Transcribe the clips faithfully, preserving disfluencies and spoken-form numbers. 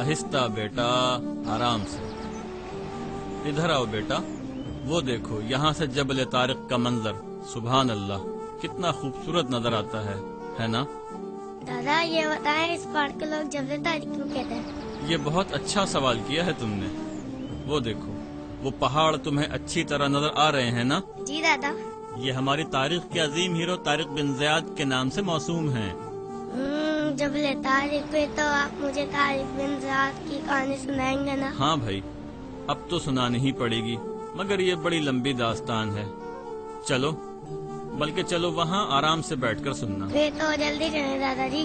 आहिस्ता बेटा, आराम से। इधर आओ बेटा, वो देखो यहाँ से जबल तारिक का मंजर, सुभान अल्लाह, कितना खूबसूरत नजर आता है, है ना? दादा ये बताएं, इस पहाड़ के लोग जबल तारिक क्यों कहते हैं? ये बहुत अच्छा सवाल किया है तुमने। वो देखो, वो पहाड़ तुम्हें अच्छी तरह नजर आ रहे हैं ना? जी दादा। ये हमारी तारीख के अजीम हीरो तारिक बिन ज़ियाद के नाम से मौसूम हैं। जबल तारिक पे तो आप मुझे तारिक बिन ज़ियाद की कहानी सुनाएंगे ना? हाँ भाई, अब तो सुनानी ही पड़ेगी, मगर ये बड़ी लंबी दास्तान है। चलो, बल्कि चलो वहाँ आराम से बैठकर सुनना। फिर तो जल्दी चलें दादाजी।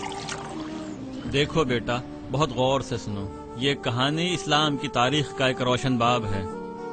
देखो बेटा, बहुत गौर से सुनो। ये कहानी इस्लाम की तारीख का एक रोशन बाब है।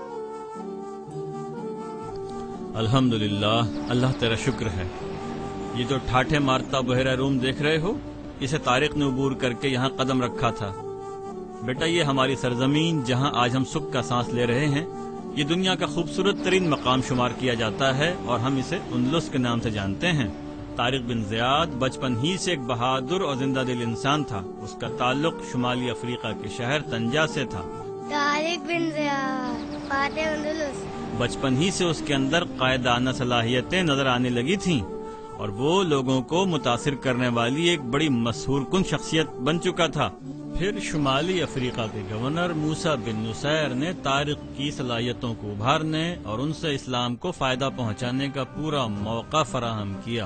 अल्हम्दुलिल्लाह, अल्लाह तेरा शुक्र है। ये जो ठाठे मारता बहरा रूम देख रहे हो, इसे तारिक ने अबूर करके यहाँ कदम रखा था। बेटा, ये हमारी सरजमीन जहाँ आज हम सुख का सांस ले रहे हैं, ये दुनिया का खूबसूरत तरीन मकाम शुमार किया जाता है और हम इसे उंदलुस के नाम से जानते हैं। तारिक बिन ज़ियाद बचपन ही से एक बहादुर और जिंदा दिल इंसान था। उसका ताल्लुक शुमाली अफ्रीका के शहर तंजा से था। तारिक बिन ज़ियाद, फातिह उंदलुस। बचपन ही से उसके अंदर कायदाना सलाहियतें नजर आने लगी थीं और वो लोगों को मुतासिर करने वाली एक बड़ी मशहूर कुन शख्सियत बन चुका था। फिर शुमाली अफ्रीका के गवर्नर मूसा बिन नुसैर ने तारिक की सलाहियतों को उभारने और उनसे इस्लाम को फायदा पहुंचाने का पूरा मौका फराहम किया।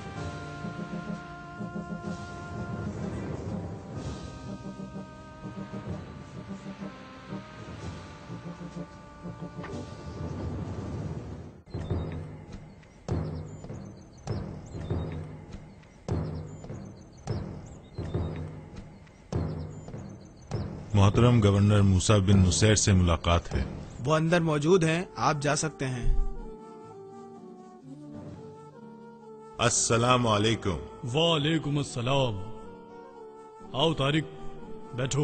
मोहतरम गवर्नर मूसा बिन नुसैर से मुलाकात है। वो अंदर मौजूद हैं, आप जा सकते हैं। अस्सलामु अलैकुम। वालेकुम अस्सलाम। आओ तारिक, बैठो।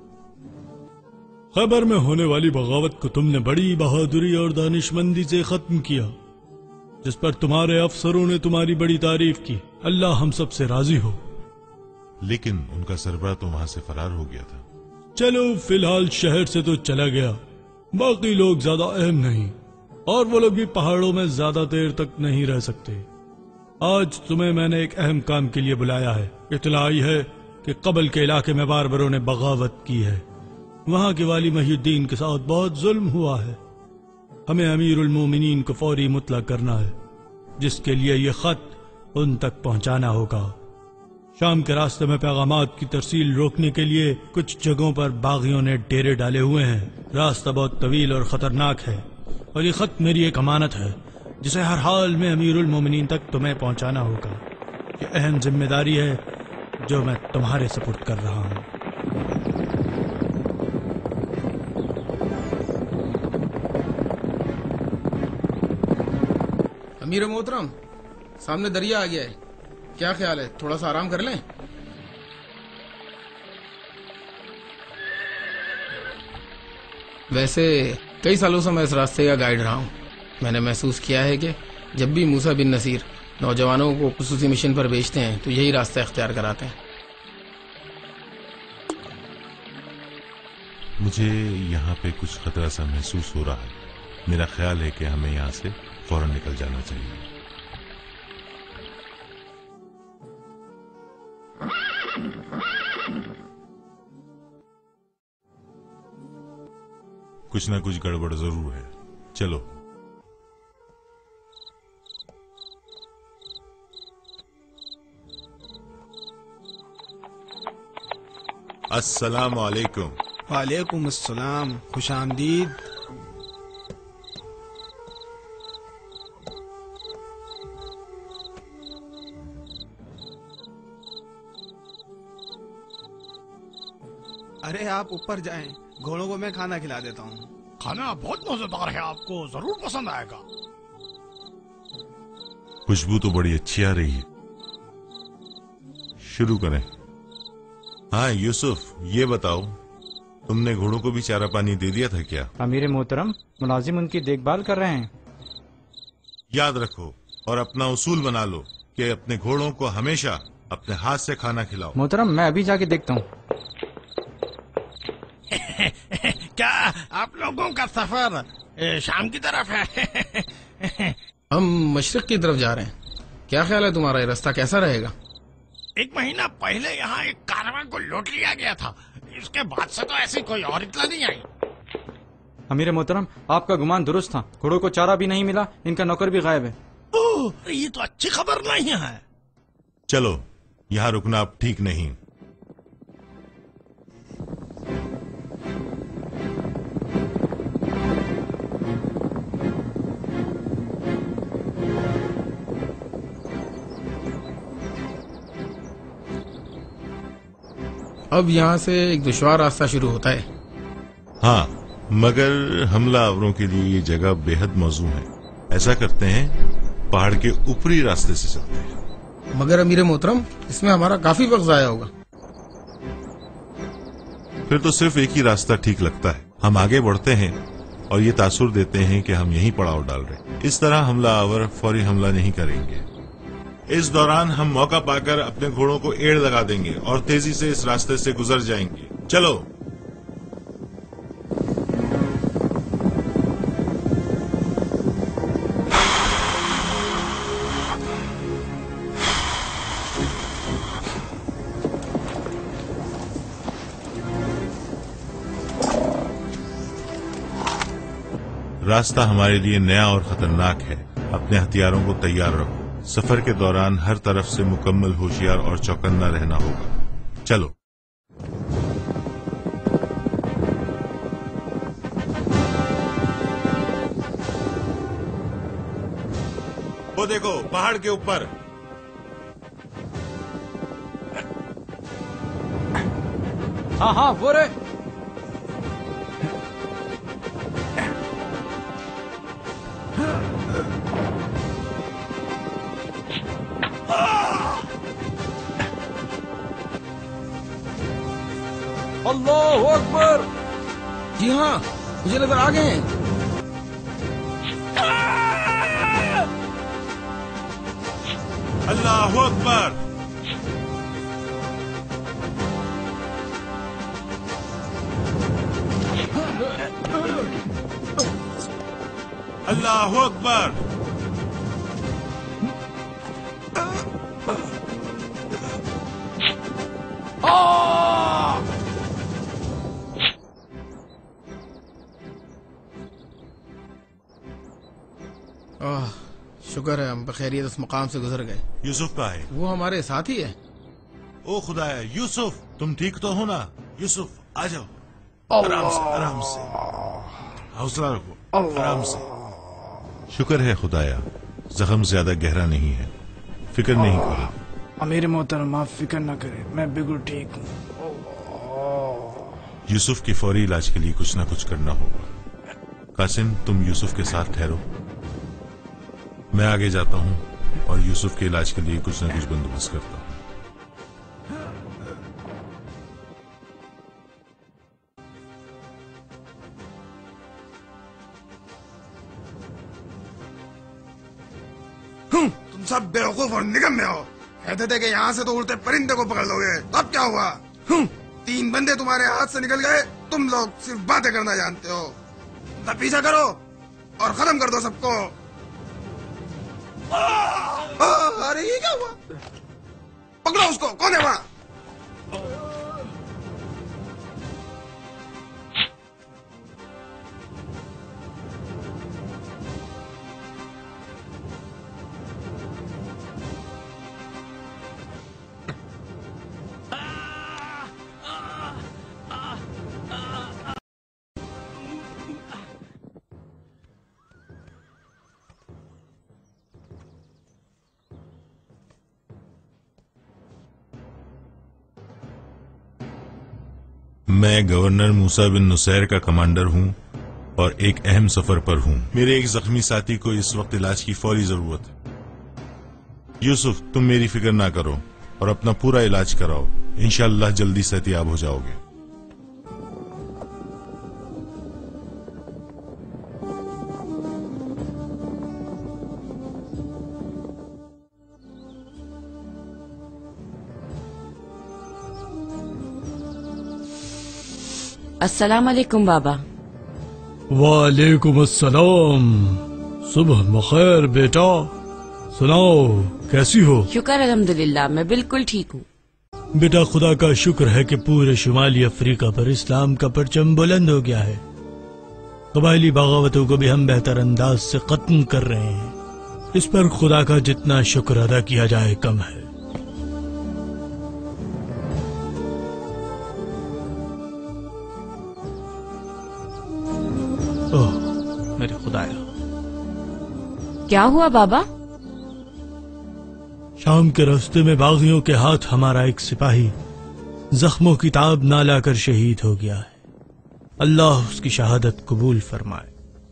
खैबर में होने वाली बगावत को तुमने बड़ी बहादुरी और दानिशमंदी से खत्म किया, जिस पर तुम्हारे अफसरों ने तुम्हारी बड़ी तारीफ की। अल्लाह हम सब से राजी हो। लेकिन उनका सरबराह तो वहां से फरार हो गया था। चलो, फिलहाल शहर से तो चला गया, बाकी लोग ज्यादा अहम नहीं, और वो लोग भी पहाड़ों में ज्यादा देर तक नहीं रह सकते। आज तुम्हें मैंने एक अहम काम के लिए बुलाया है। इत्तला आई है कि कबल के इलाके में बारबरों ने बगावत की है। वहां के वाली मुहीउद्दीन के साथ बहुत जुल्म हुआ है। हमें अमीरुल मोमिनीन को फौरी मुतला करना है, जिसके लिए ये खत उन तक पहुंचाना होगा। शाम के रास्ते में पैगामात की तरसील रोकने के लिए कुछ जगहों पर बागियों ने डेरे डाले हुए हैं। रास्ता बहुत तवील और खतरनाक है, और ये खत मेरी एक अमानत है, जिसे हर हाल में अमीरुल मोमिनीन तक तुम्हें पहुंचाना होगा। ये अहम जिम्मेदारी है जो मैं तुम्हारे सुपुर्द कर रहा हूँ। अमीर मोहतरम, सामने दरिया आ गया है, क्या ख्याल है, थोड़ा सा आराम कर लें? वैसे कई सालों से मैं इस रास्ते का गाइड रहा हूँ। मैंने महसूस किया है कि जब भी मूसा बिन नसीर नौजवानों को खुसूसी मिशन पर भेजते हैं तो यही रास्ता इख्तियार कराते हैं। मुझे यहाँ पे कुछ खतरा सा महसूस हो रहा है। मेरा ख्याल है कि हमें यहाँ से फौरन निकल जाना चाहिए। कुछ ना कुछ गड़बड़ जरूर है। चलो। अस्सलामु अलैकुम। वालेकुम अस्सलाम, खुश आमदीद। अरे आप ऊपर जाएं, घोड़ों को मैं खाना खिला देता हूँ। खाना बहुत मजेदार है, आपको जरूर पसंद आएगा। खुशबू तो बड़ी अच्छी आ रही है। शुरू करें। हाँ यूसुफ, ये बताओ, तुमने घोड़ों को भी चारा पानी दे दिया था क्या? अमीर मोहतरम, मुलाजिम उनकी देखभाल कर रहे हैं। याद रखो और अपना उसूल बना लो कि अपने घोड़ों को हमेशा अपने हाथ से खाना खिलाओ। मोहतरम, मैं अभी जाके देखता हूँ। کیا آپ لوگوں کا سفر اے، شام کی طرف ہے؟ ہم مشرق کی طرف جا رہے ہیں. کیا خیال ہے تمہارا، یہ راستہ کیسا رہے گا؟ ایک مہینہ پہلے یہاں ایک کارواں کو لوٹ لیا گیا تھا، اس کے بعد سے تو ایسی کوئی اور اطلاع نہیں آئی. امیر محترم، آپ کا گمان درست تھا. گھوڑوں کو چارہ بھی نہیں ملا، ان کا نوکر بھی غائب ہے. اوہ، یہ تو اچھی خبر نہیں ہے. چلو، یہاں رکنا اب ٹھیک نہیں. اب یہاں سے ایک دشوار راستہ شروع ہوتا ہے. ہاں، مگر حملہ آوروں کے لیے یہ جگہ بے حد موزوں ہے. ایسا کرتے ہیں، پہاڑ کے اوپری راستے سے چلتے ہیں. مگر امیر محترم، اس میں ہمارا کافی وقت ضائع ہوگا. پھر تو صرف ایک ہی راستہ ٹھیک لگتا ہے. ہم آگے بڑھتے ہیں اور یہ تاثر دیتے ہیں کہ ہم یہیں پڑاؤ ڈال رہے ہیں. اس طرح حملہ آور فوری حملہ نہیں کریں گے. اس دوران ہم موقع پا کر اپنے گھوڑوں کو ایڑ لگا دیں گے اور تیزی سے اس راستے سے گزر جائیں گے. چلو. راستہ ہمارے لیے نیا اور خطرناک ہے. اپنے ہتھیاروں کو تیار رکھو. سفر کے دوران ہر طرف سے مکمل ہوشیار اور چوکنا رہنا ہوگا. چلو. وہ دیکھو، پہاڑ کے اوپر. ہاں ہاں، وہ رہے. اللہ اکبر. جی ہاں، مجھے نظر آ گئے ہیں. اللہ اکبر. اللہ اکبر. آہ، شکر ہے ہم بخیریت اس مقام سے گزر گئے. یوسف کا ہے. وہ ہمارے ساتھ ہی ہے. او خدایا، یوسف تم ٹھیک تو ہو نا؟ یوسف آ جاؤ. آرام سے، آرام سے، حوصلہ رکھو. آرام سے. شکر ہے خدایا، زخم زیادہ گہرا نہیں ہے. فکر نہیں کرو. امیر محترم، آپ فکر نہ کریں، میں بالکل ٹھیک ہوں. یوسف کی فوری علاج کے لیے کچھ نہ کچھ کرنا ہوگا. قاسم، تم یوسف کے ساتھ ٹھہرو. میں آگے جاتا ہوں اور یوسف کے علاج کے لیے کچھ نہ کچھ بندوبست کرتا ہوں. تم سب بیوقوف اور نگم میں ہو. کہتے تھے کہ یہاں سے تو اڑتے پرندے کو پکڑ لو گے. اب کیا ہوا؟ تین بندے تمہارے ہاتھ سے نکل گئے. تم لوگ صرف باتیں کرنا جانتے ہو. تب پیچھا کرو اور ختم کر دو سب کو. ارے یہ کیا ہوا؟ پکڑو اس کو. کون ہے وہاں؟ میں گورنر موسیٰ بن نصیر کا کمانڈر ہوں اور ایک اہم سفر پر ہوں. میرے ایک زخمی ساتھی کو اس وقت علاج کی فوری ضرورت ہے. یوسف، تم میری فکر نہ کرو اور اپنا پورا علاج کراؤ. انشاءاللہ جلدی صحتیاب ہو جاؤ گے. السلام علیکم بابا. वालेकुम अस्सलाम। सुबह बखैर बेटा, सुनाओ कैसी हो? शुक्र अल्हम्दुलिल्लाह, मैं बिल्कुल ठीक हूँ। बेटा खुदा का शुक्र है कि पूरे शुमाली अफ्रीका पर इस्लाम का परचम बुलंद हो गया है। कबायली बगावतों को भी हम बेहतर अंदाज से खत्म कर रहे हैं। इस पर खुदा का जितना शुक्र अदा किया जाए कम है। ओह मेरे खुदाया, क्या हुआ बाबा? शाम के रास्ते में बागियों के हाथ हमारा एक सिपाही जख्मों की ताब ना लाकर शहीद हो गया है। अल्लाह उसकी शहादत कबूल फरमाए।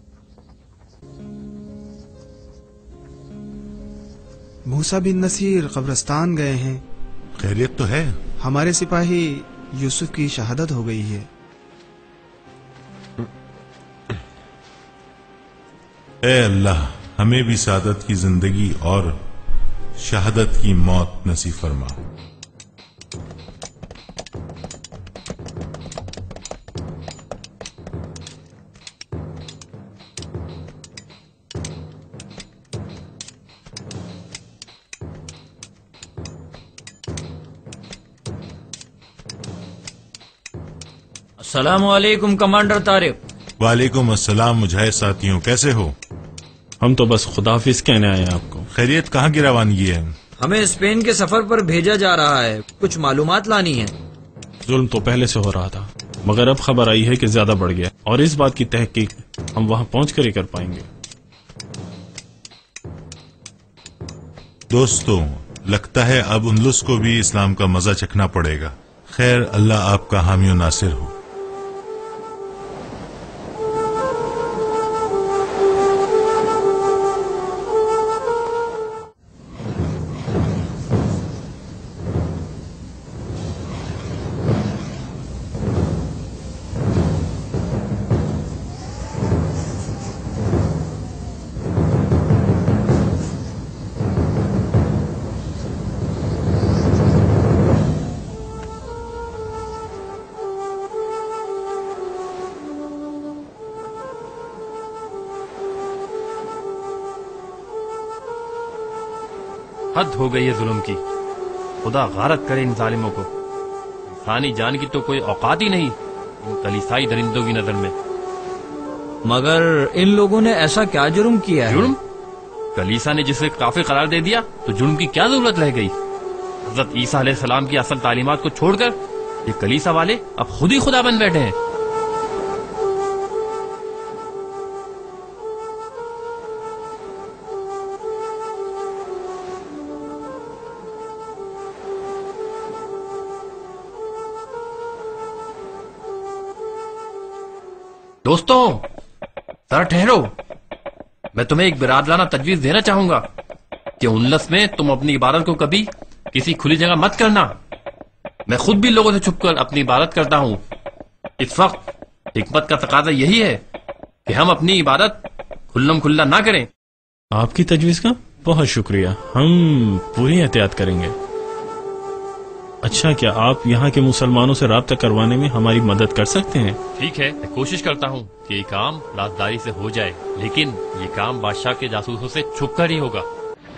मूसा बिन नसीर कब्रिस्तान गए हैं। खैरियत तो है? हमारे सिपाही यूसुफ की शहादत हो गई है। ए अल्लाह, हमें भी सादत की जिंदगी और शहादत की मौत नसीब फरमा। अस्सलामुअलैकुम कमांडर तारिक। वालेकुम अस्सलाम मुजाहिद साथियों, कैसे हो? हम तो बस खुदाफिज कहने आए हैं आपको। खैरियत कहाँ की रवानगी है? हमें स्पेन के सफर पर भेजा जा रहा है, कुछ मालूमात लानी है। जुल्म तो पहले से हो रहा था, मगर अब खबर आई है कि ज्यादा बढ़ गया, और इस बात की तहकीक हम वहाँ पहुँच कर ही कर पाएंगे। दोस्तों, लगता है अब उनलुस को भी इस्लाम का मजा चखना पड़ेगा। खैर, अल्लाह आपका हामी और नासिर हो। हद हो गई है जुल्म की। खुदा गारत करे इन जालिमों को। इंसानी जान की तो कोई औकात ही नहीं इन कलीसाई दरिंदों की नजर में। मगर इन लोगों ने ऐसा क्या जुर्म किया है? जुर्म? कलीसा ने जिसे काफिर करार दे दिया तो जुर्म की क्या जरूरत रह गई? हजरत ईसा अलैहिस्सलाम की असल तालीमात को छोड़कर ये कलीसा वाले अब खुद ही खुदा बन बैठे हैं। दोस्तों, जरा ठहरो। मैं तुम्हें एक बिरादराना तजवीज देना चाहूंगा कि उनलस में तुम अपनी इबादत को कभी किसी खुली जगह मत करना। मैं खुद भी लोगों से छुपकर अपनी इबादत करता हूं। इस वक्त हिकमत का तकाजा यही है कि हम अपनी इबादत खुल्लम खुल्ला ना करें। आपकी तजवीज का बहुत शुक्रिया, हम पूरी एहतियात करेंगे। अच्छा, क्या आप यहाँ के मुसलमानों से राब्ता करवाने में हमारी मदद कर सकते हैं? ठीक है, मैं कोशिश करता हूँ कि ये काम राजदारी से हो जाए, लेकिन ये काम बादशाह के जासूसों से छुपकर ही होगा।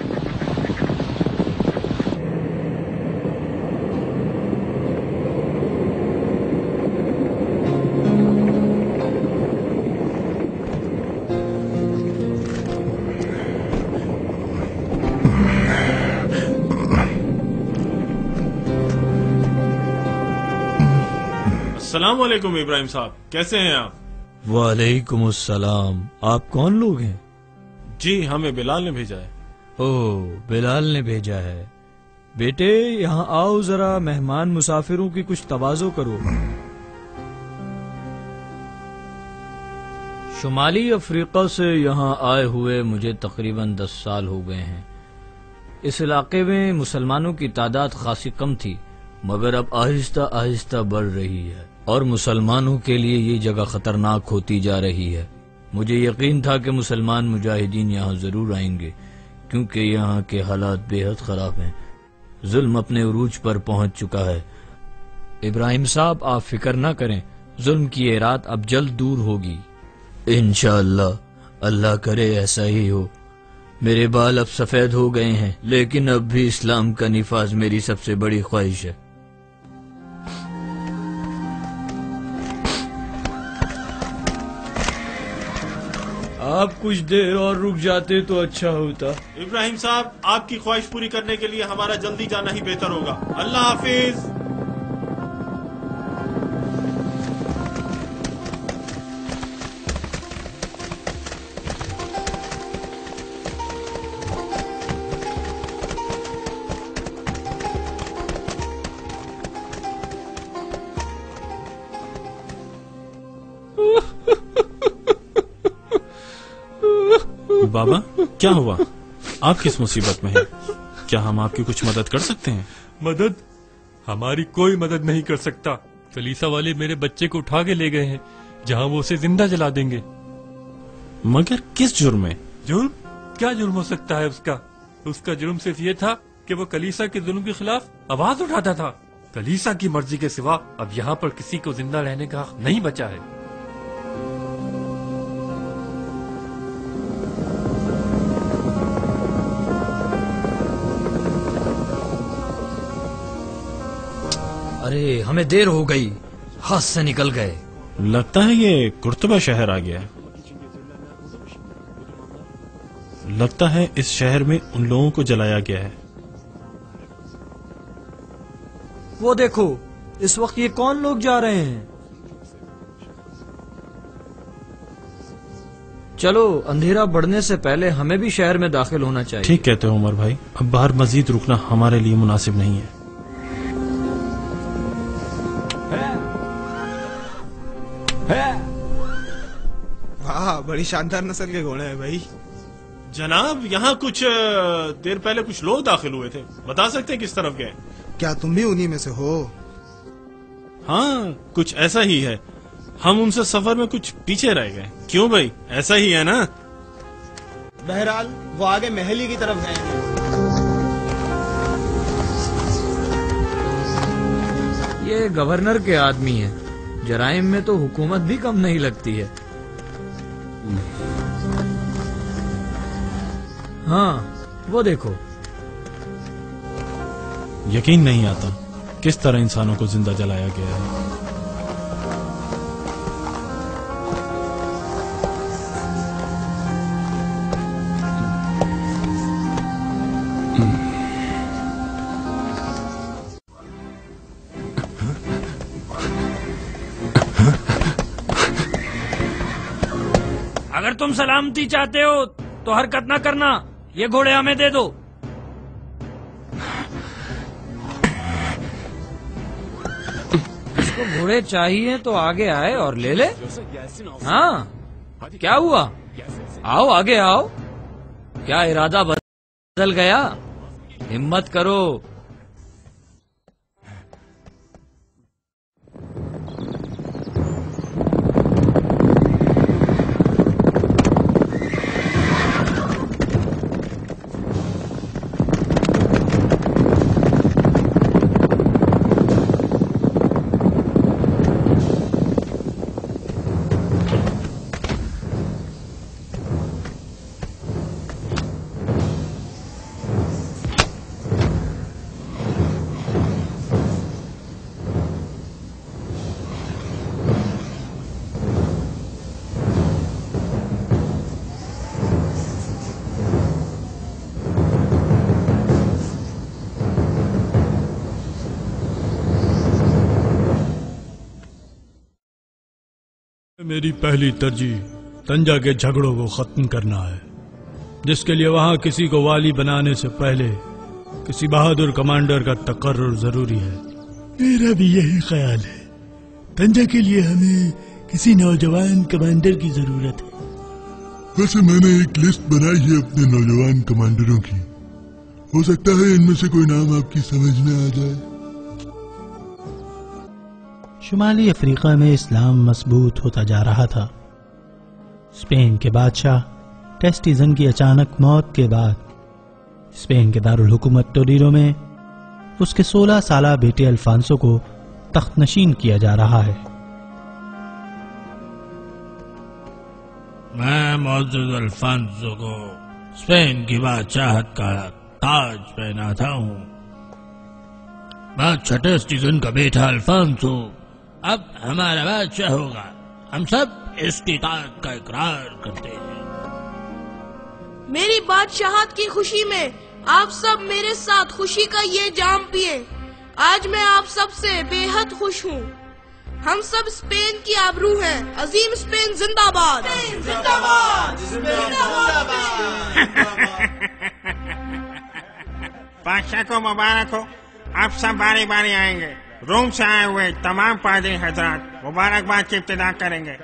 अस्सलाम वालेकुम इब्राहिम साहब, कैसे हैं आप? वालेकुम अस्सलाम। आप कौन लोग हैं? जी, हमें बिलाल ने भेजा है। ओह, बिलाल ने भेजा है। बेटे यहाँ आओ, जरा मेहमान मुसाफिरों की कुछ तवाज़ो करो। शुमाली अफ्रीका से यहाँ आए हुए मुझे तकरीबन दस साल हो गए हैं। इस इलाके में मुसलमानों की तादाद खासी कम थी, मगर अब आहिस्ता आहिस्ता बढ़ रही है और मुसलमानों के लिए ये जगह खतरनाक होती जा रही है। मुझे यकीन था कि मुसलमान मुजाहिदीन यहाँ जरूर आएंगे, क्योंकि यहाँ के हालात बेहद खराब हैं। जुल्म अपने उरूज पर पहुंच चुका है। इब्राहिम साहब, आप फिक्र न करें, जुल्म की ये रात अब जल्द दूर होगी। انشاءاللہ اللہ کرے ایسا ہی ہو. میرے بال اب سفید ہو گئے ہیں لیکن اب بھی اسلام کا نفاذ میری سب سے بڑی خواہش ہے. آپ کچھ دیر اور رک جاتے تو اچھا ہوتا. ابراہیم صاحب، آپ کی خواہش پوری کرنے کے لیے ہمارا جلدی جانا ہی بہتر ہوگا. اللہ حافظ. بابا کیا ہوا؟ آپ کس مصیبت میں ہیں؟ کیا ہم آپ کی کچھ مدد کر سکتے ہیں؟ مدد؟ ہماری کوئی مدد نہیں کر سکتا. کلیسا والے میرے بچے کو اٹھا کے لے گئے ہیں جہاں وہ اسے زندہ جلا دیں گے. مگر کس جرم میں؟ جرم؟ کیا جرم ہو سکتا ہے اس کا؟ اس کا جرم صرف یہ تھا کہ وہ کلیسا کے ظلم کے خلاف آواز اٹھاتا تھا. کلیسا کی مرضی کے سوا اب یہاں پر کسی کو زندہ رہنے کا حق نہیں بچا ہے. ارے ہمیں دیر ہو گئی، ہاتھ سے نکل گئے. لگتا ہے یہ قرطبہ شہر آ گیا. لگتا ہے اس شہر میں ان لوگوں کو جلایا گیا ہے. وہ دیکھو اس وقت یہ کون لوگ جا رہے ہیں. چلو اندھیرا بڑھنے سے پہلے ہمیں بھی شہر میں داخل ہونا چاہیے. ٹھیک کہتے ہو عمر بھائی، اب باہر مزید رکنا ہمارے لیے مناسب نہیں ہے. واہ، بڑی شاندار نسل کے گھوڑے ہیں بھائی. جناب یہاں کچھ دیر پہلے کچھ لوگ داخل ہوئے تھے، بتا سکتے ہیں کس طرف گئے؟ کیا تم بھی انہی میں سے ہو؟ ہاں کچھ ایسا ہی ہے. ہم ان سے سفر میں کچھ پیچھے رہ گئے. کیوں بھائی، ایسا ہی ہے نا؟ بہرحال وہ آگے محلی کی طرف گئے ہیں. یہ گورنر کے آدمی ہیں، جرائم میں تو حکومت بھی کم نہیں لگتی ہے. ہاں وہ دیکھو. یقین نہیں آتا کس طرح انسانوں کو زندہ جلایا گیا ہے. اگر تم سلامتی چاہتے ہو تو حرکت نہ کرنا. یہ گھوڑے ہمیں دے دو. اس کو گھوڑے چاہیے تو آگے آئے اور لے لے. ہاں کیا ہوا؟ آؤ آگے آؤ. کیا ارادہ بدل گیا؟ ہمت کرو. میری پہلی ترجیح تنجا کے جھگڑوں کو ختم کرنا ہے، جس کے لیے وہاں کسی کو والی بنانے سے پہلے کسی بہادر کمانڈر کا تقرر ضروری ہے. میرا بھی یہی خیال ہے. تنجا کے لیے ہمیں کسی نوجوان کمانڈر کی ضرورت ہے. ویسے میں نے ایک لسٹ بنائی ہے اپنے نوجوان کمانڈروں کی. ہو سکتا ہے ان میں سے کوئی نام آپ کی سمجھ میں آ جائے. شمالی افریقہ میں اسلام مضبوط ہوتا جا رہا تھا. اسپین کے بادشاہ ٹیسٹیزن کی اچانک موت کے بعد اسپین کے دارالحکومت ٹولیرو میں اس کے سولہ سالہ بیٹے الفانسو کو تخت نشین کیا جا رہا ہے. میں معزز الفانسو کو اسپین کی بادشاہت کا تاج پہناتا ہوں. بادشاہ ٹیسٹیزن کا بیٹا الفانسو اب ہمارا بادشاہ ہوگا. ہم سب اس کی اطاعت کا اقرار کرتے ہیں. میری بادشاہت کی خوشی میں آپ سب میرے ساتھ خوشی کا یہ جام پیے. آج میں آپ سب سے بے حد خوش ہوں. ہم سب اسپین کی آبرو ہیں. عظیم اسپین زندہ باد. زندہ باد. بادشاہ کو مبارک ہو. آپ سب باری باری آئیں گے. روم سے آئے ہوئے تمام پادری حضرات مبارکباد کی ابتدا کریں گے.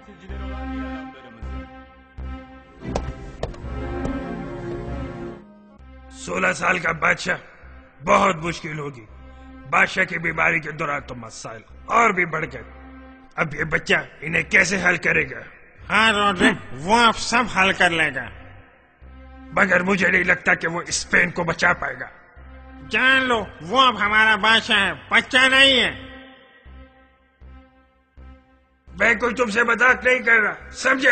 سولہ سال کا بادشاہ بہت مشکل ہوگی. بادشاہ کی بیماری کے دوران تو مسائل اور بھی بڑھ گئے. اب یہ بچہ انہیں کیسے حل کرے گا؟ ہاں روڈرک، وہ اب سب حل کر لے گا. مگر مجھے نہیں لگتا کہ وہ اسپین کو بچا پائے گا. جان لو وہ اب ہمارا بادشاہ ہے، بچہ نہیں ہے. میں کوئی تم سے مذاق نہیں کر رہا، سمجھے؟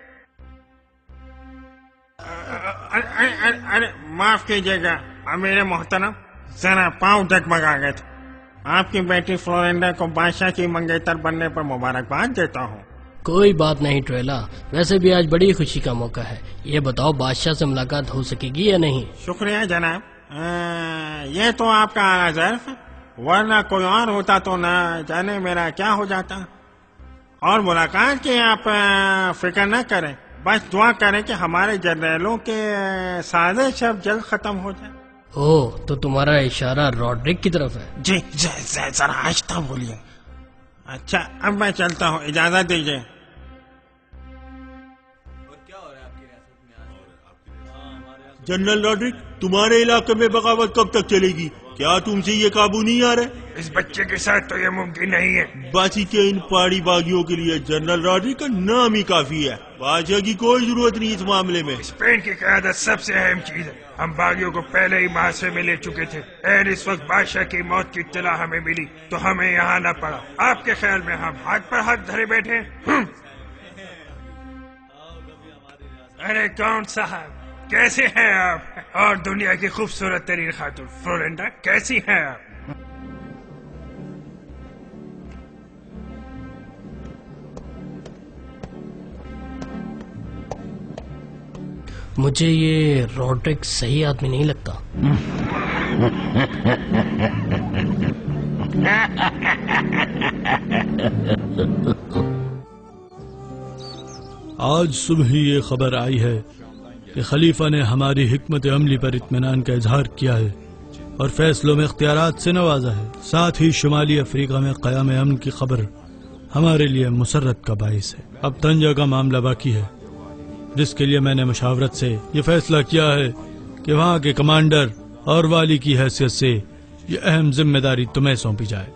ارے معاف کیجیے گا امیر محترم، ذرا پاؤں ڈگمگا گئے تھے. آپ کی بیٹی فلورینڈا کو بادشاہ کی منگیتر بننے پر مبارکباد دیتا ہوں. کوئی بات نہیں ٹویلا، ویسے بھی آج بڑی خوشی کا موقع ہے. یہ بتاؤ بادشاہ سے ملاقات ہو سکے گی یا نہیں؟ شکریہ جناب. یہ تو آپ کا اعلیٰ ظرف ہے، ورنہ کوئی اور ہوتا تو نہ جانے میرا کیا ہو جاتا. اور ملاقات کی آپ فکر نہ کریں، بس دعا کریں کہ ہمارے جرنیلوں کے سازش اب جلد ختم ہو جائے. او تو تمہارا اشارہ روڈرک کی طرف ہے؟ جی ذرا آہستہ بولیے. اچھا اب میں چلتا ہوں، اجازت دیجیے. جنرل روڈرک، تمہارے علاقے میں بغاوت کب تک چلے گی؟ کیا تم سے یہ قابو نہیں آ رہے؟ اس بچے کے ساتھ تو یہ ممکن نہیں ہے. باسی کے ان پہاڑی باغیوں کے لیے جنرل روڈرک کا نام ہی کافی ہے. بادشاہ کی کوئی ضرورت نہیں اس معاملے میں. اسپین کی قیادت سب سے اہم چیز ہے. ہم باغیوں کو پہلے ہی محاصرے میں لے چکے تھے. اور اس وقت بادشاہ کی موت کی اطلاع ہمیں ملی تو ہمیں یہاں نہ پڑا. آپ کے خیال میں ہم ہاتھ پر ہاتھ دھرے بیٹھے ہیں؟ ارے کون صاحب، کیسے ہیں آپ؟ اور دنیا کی خوبصورت ترین خاتون فلورینڈا کیسی ہیں آپ؟ مجھے یہ روڈرک صحیح آدمی نہیں لگتا. آج صبح ہی یہ خبر آئی ہے کہ خلیفہ نے ہماری حکمت عملی پر اطمینان کا اظہار کیا ہے اور فیصلوں میں اختیارات سے نوازا ہے. ساتھ ہی شمالی افریقہ میں قیام امن کی خبر ہمارے لیے مسرت کا باعث ہے. اب طنجہ کا معاملہ باقی ہے، جس کے لیے میں نے مشاورت سے یہ فیصلہ کیا ہے کہ وہاں کے کمانڈر اور والی کی حیثیت سے یہ اہم ذمہ داری تمہیں سونپی جائے.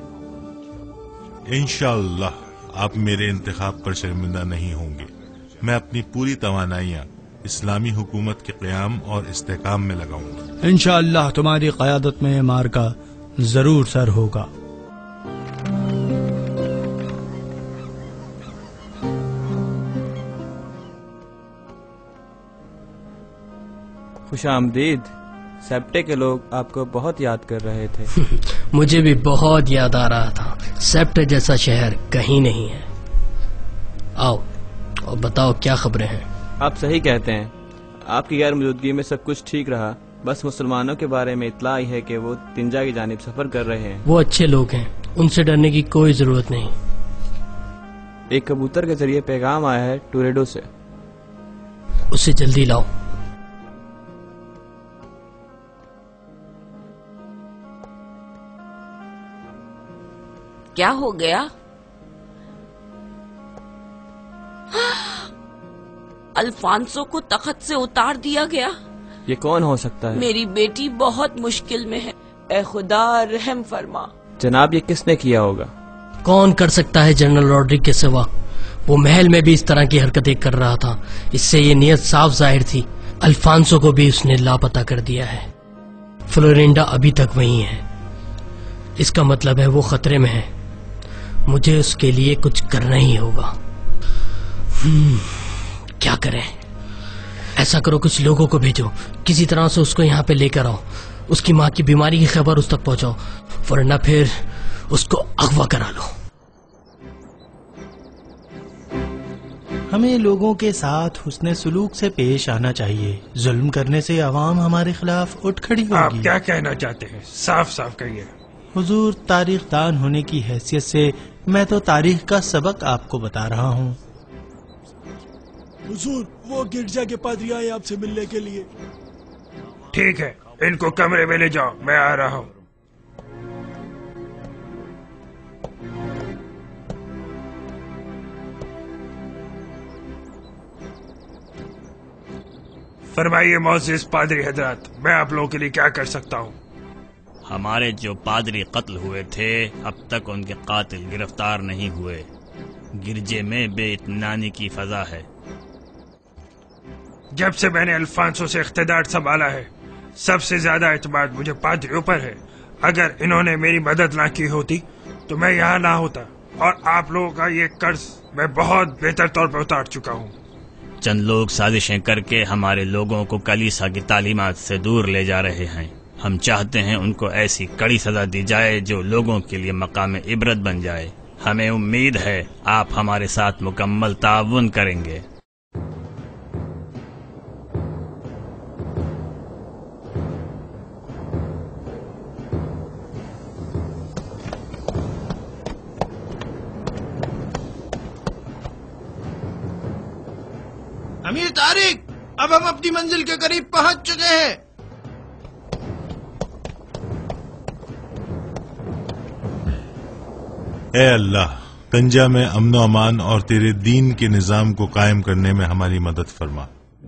انشاءاللہ آپ میرے انتخاب پر شرمندہ نہیں ہوں گے. میں اپنی پوری توانائیاں اسلامی حکومت کے قیام اور استحکام میں لگاؤں گا. انشاءاللہ تمہاری قیادت میں یہ مارکا ضرور سر ہوگا. خوش آمدید. سیپٹے کے لوگ آپ کو بہت یاد کر رہے تھے. مجھے بھی بہت یاد آ رہا تھا. سیپٹے جیسا شہر کہیں نہیں ہے. آؤ اور بتاؤ کیا خبریں ہیں؟ آپ صحیح کہتے ہیں. آپ کی غیر موجودگی میں سب کچھ ٹھیک رہا. بس مسلمانوں کے بارے میں اطلاع آئی ہے کہ وہ تنجا کی جانب سفر کر رہے ہیں. وہ اچھے لوگ ہیں، ان سے ڈرنے کی کوئی ضرورت نہیں. ایک کبوتر کے ذریعے پیغام آیا ہے ٹوریڈو سے. اسے جلدی لاؤ. کیا ہو گیا؟ الفانسو کو تخت سے اتار دیا گیا. یہ کون ہو سکتا ہے؟ میری بیٹی بہت مشکل میں ہے. اے خدا رحم فرما. جناب یہ کس نے کیا ہوگا؟ کون کر سکتا ہے جنرل روڈرک کے سوا؟ وہ محل میں بھی اس طرح کی حرکتیں کر رہا تھا. اس سے یہ نیت صاف ظاہر تھی. الفانسو کو بھی اس نے لاپتہ کر دیا ہے. فلورینڈا ابھی تک وہیں ہے. اس کا مطلب ہے وہ خطرے میں ہے. مجھے اس کے لیے کچھ کرنا ہی ہوگا. کیا کریں؟ ایسا کرو کچھ لوگوں کو بھیجو، کسی طرح سے اس کو یہاں پہ لے کر آؤ، اس کی ماں کی بیماری کی خبر اس تک پہنچاؤ، ورنہ پھر اس کو اغوا کرا لو۔ ہمیں لوگوں کے ساتھ حسن سلوک سے پیش آنا چاہیے، ظلم کرنے سے عوام ہمارے خلاف اٹھ کھڑی ہوگی۔ آپ کیا کہنا چاہتے ہیں؟ صاف صاف کہیے۔ حضور، تاریخ دان ہونے کی حیثیت سے میں تو تاریخ کا سبق آپ کو بتا رہا ہوں۔ حضور، وہ گرجا کے پادری آئے آپ سے ملنے کے لیے۔ ٹھیک ہے، ان کو کمرے میں لے جاؤ، میں آ رہا ہوں۔ فرمائیے معزز پادری حضرات، میں آپ لوگوں کے لیے کیا کر سکتا ہوں؟ ہمارے جو پادری قتل ہوئے تھے اب تک ان کے قاتل گرفتار نہیں ہوئے۔ گرجے میں بے اطمینانی کی فضا ہے۔ جب سے میں نے الفانسو سے اقتدار سنبھالا ہے، سب سے زیادہ اعتماد مجھے پادریوں پر ہے۔ اگر انہوں نے میری مدد نہ کی ہوتی تو میں یہاں نہ ہوتا، اور آپ لوگوں کا یہ قرض میں بہت بہتر طور پر اتار چکا ہوں۔ چند لوگ سازشیں کر کے ہمارے لوگوں کو کلیسا کی تعلیمات سے دور لے جا رہے ہیں۔ ہم چاہتے ہیں ان کو ایسی کڑی سزا دی جائے جو لوگوں کے لیے مقام عبرت بن جائے۔ ہمیں امید ہے آپ ہمارے ساتھ مکمل تعاون کریں گے۔ امیر طارق، اب ہم اپنی منزل کے قریب پہنچ چکے ہیں۔ اے اللہ، تنجا میں امن و امان اور تیرے دین کے نظام کو قائم کرنے میں ہماری مدد فرما۔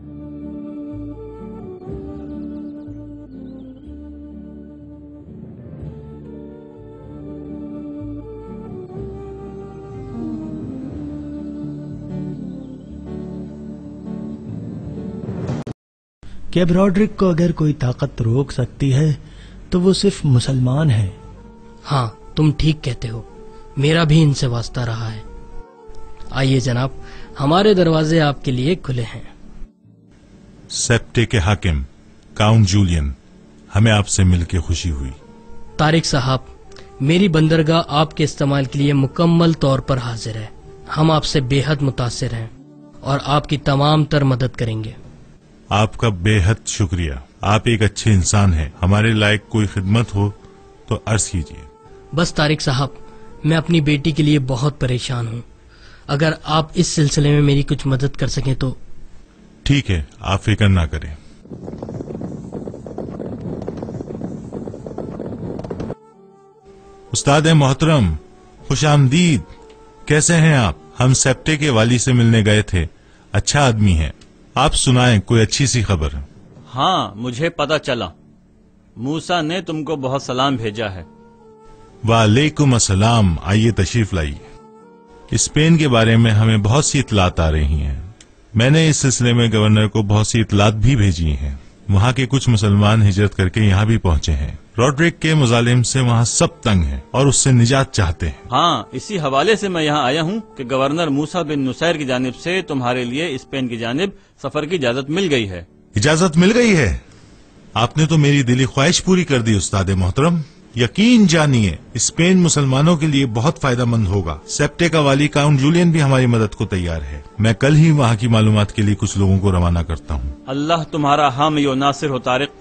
کہ براڈرک کو اگر کوئی طاقت روک سکتی ہے تو وہ صرف مسلمان ہے۔ ہاں، تم ٹھیک کہتے ہو، میرا بھی ان سے واسطہ رہا ہے۔ آئیے جناب، ہمارے دروازے آپ کے لیے کھلے ہیں۔ سیپٹے کے حاکم کاؤنٹ جولین، ہمیں آپ سے مل کے خوشی ہوئی۔ طارق صاحب، میری بندرگاہ آپ کے استعمال کے لیے مکمل طور پر حاضر ہے۔ ہم آپ سے بے حد متاثر ہیں اور آپ کی تمام تر مدد کریں گے۔ آپ کا بے حد شکریہ، آپ ایک اچھے انسان ہیں۔ ہمارے لائق کوئی خدمت ہو تو عرض کیجیے۔ بس طارق صاحب، میں اپنی بیٹی کے لیے بہت پریشان ہوں، اگر آپ اس سلسلے میں میری کچھ مدد کر سکیں تو۔ ٹھیک ہے، آپ فکر نہ کریں۔ استاد محترم، خوش آمدید۔ کیسے ہیں آپ؟ ہم سیپٹے کے والی سے ملنے گئے تھے، اچھا آدمی ہے۔ آپ سنائیں کوئی اچھی سی خبر۔ ہاں، مجھے پتا چلا، موسیٰ نے تم کو بہت سلام بھیجا ہے۔ وعلیکم السلام، آئیے تشریف لائیے۔ اسپین کے بارے میں ہمیں بہت سی اطلاعات آ رہی ہیں۔ میں نے اس سلسلے میں گورنر کو بہت سی اطلاعات بھی بھیجی ہیں۔ وہاں کے کچھ مسلمان ہجرت کر کے یہاں بھی پہنچے ہیں۔ روڈرک کے مظالم سے وہاں سب تنگ ہیں اور اس سے نجات چاہتے ہیں۔ ہاں، اسی حوالے سے میں یہاں آیا ہوں کہ گورنر موسیٰ بن نصیر کی جانب سے تمہارے لیے اسپین کی جانب سفر کی اجازت مل گئی ہے۔ اجازت مل گئی ہے؟ آپ نے تو میری دلی خواہش پوری کر دی استاد محترم۔ یقین جانیے، اسپین مسلمانوں کے لیے بہت فائدہ مند ہوگا۔ سیپٹے کا والی کاؤنٹ جولین بھی ہماری مدد کو تیار ہے۔ میں کل ہی وہاں کی معلومات کے لیے کچھ لوگوں کو روانہ کرتا ہوں۔ اللہ تمہارا حامی و ناصر ہو طارق۔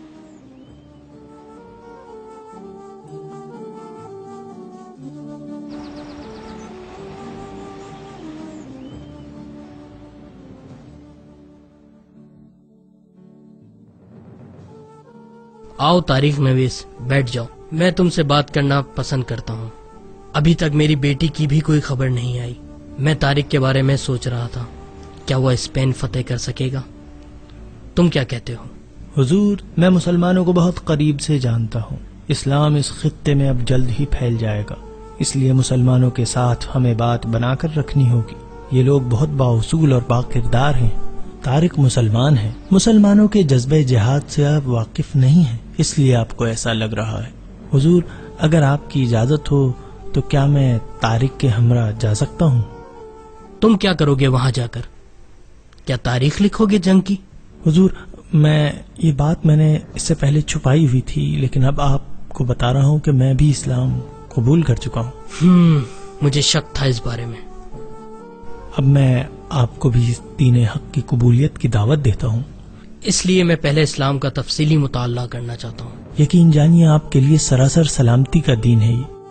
آؤ طارق نویس، بیٹھ جاؤ۔ میں تم سے بات کرنا پسند کرتا ہوں۔ ابھی تک میری بیٹی کی بھی کوئی خبر نہیں آئی۔ میں طارق کے بارے میں سوچ رہا تھا، کیا وہ اسپین فتح کر سکے گا؟ تم کیا کہتے ہو؟ حضور، میں مسلمانوں کو بہت قریب سے جانتا ہوں۔ اسلام اس خطے میں اب جلد ہی پھیل جائے گا، اس لیے مسلمانوں کے ساتھ ہمیں بات بنا کر رکھنی ہوگی۔ یہ لوگ بہت بااصول اور باکردار ہیں۔ طارق مسلمان ہیں، مسلمانوں کے جذبہ جہاد سے آپ واقف نہیں ہیں، اس لیے آپ کو ایسا لگ رہا ہے۔ حضور، اگر آپ کی اجازت ہو تو کیا میں طارق کے ہمراہ جا سکتا ہوں؟ تم کیا کرو گے وہاں جا کر؟ کیا تاریخ لکھو گے جنگ کی؟ حضور میں یہ بات میں نے اس سے پہلے چھپائی ہوئی تھی، لیکن اب آپ کو بتا رہا ہوں کہ میں بھی اسلام قبول کر چکا ہوں۔ ہم مجھے شک تھا اس بارے میں۔ اب میں آپ کو بھی دین حق کی قبولیت کی دعوت دیتا ہوں، اس لیے میں پہلے اسلام کا تفصیلی مطالعہ کرنا چاہتا ہوں۔ یقین جانیے آپ کے لیے سراسر سلامتی کا دین ہے یہ۔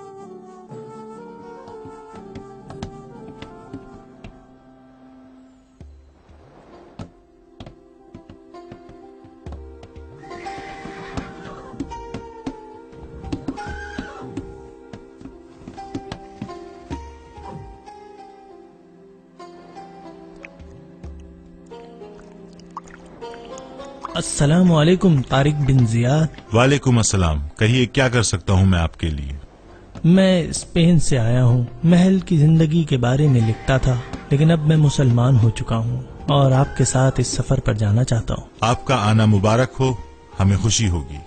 السلام علیکم طارق بن زیاد۔ وعلیکم السلام، کہیے کیا کر سکتا ہوں میں آپ کے لیے؟ میں اسپین سے آیا ہوں، محل کی زندگی کے بارے میں لکھتا تھا، لیکن اب میں مسلمان ہو چکا ہوں اور آپ کے ساتھ اس سفر پر جانا چاہتا ہوں۔ آپ کا آنا مبارک ہو، ہمیں خوشی ہوگی۔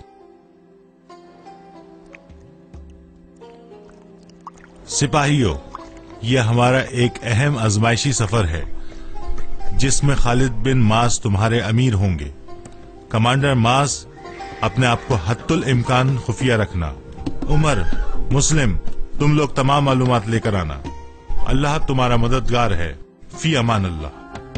سپاہیوں، یہ ہمارا ایک اہم آزمائشی سفر ہے جس میں خالد بن معاذ تمہارے امیر ہوں گے۔ کمانڈر معاذ، اپنے آپ کو حتی الامکان خفیہ رکھنا۔ عمر، مسلم، تم لوگ تمام معلومات لے کر آنا۔ اللہ تمہارا مددگار ہے۔ فی امان اللہ۔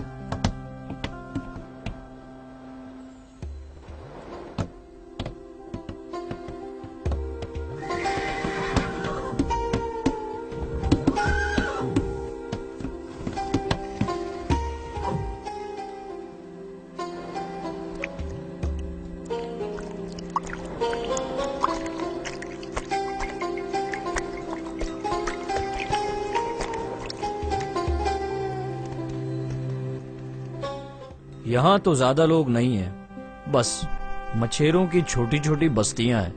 یہاں تو زیادہ لوگ نہیں ہیں، بس مچھیروں کی چھوٹی چھوٹی بستیاں ہیں۔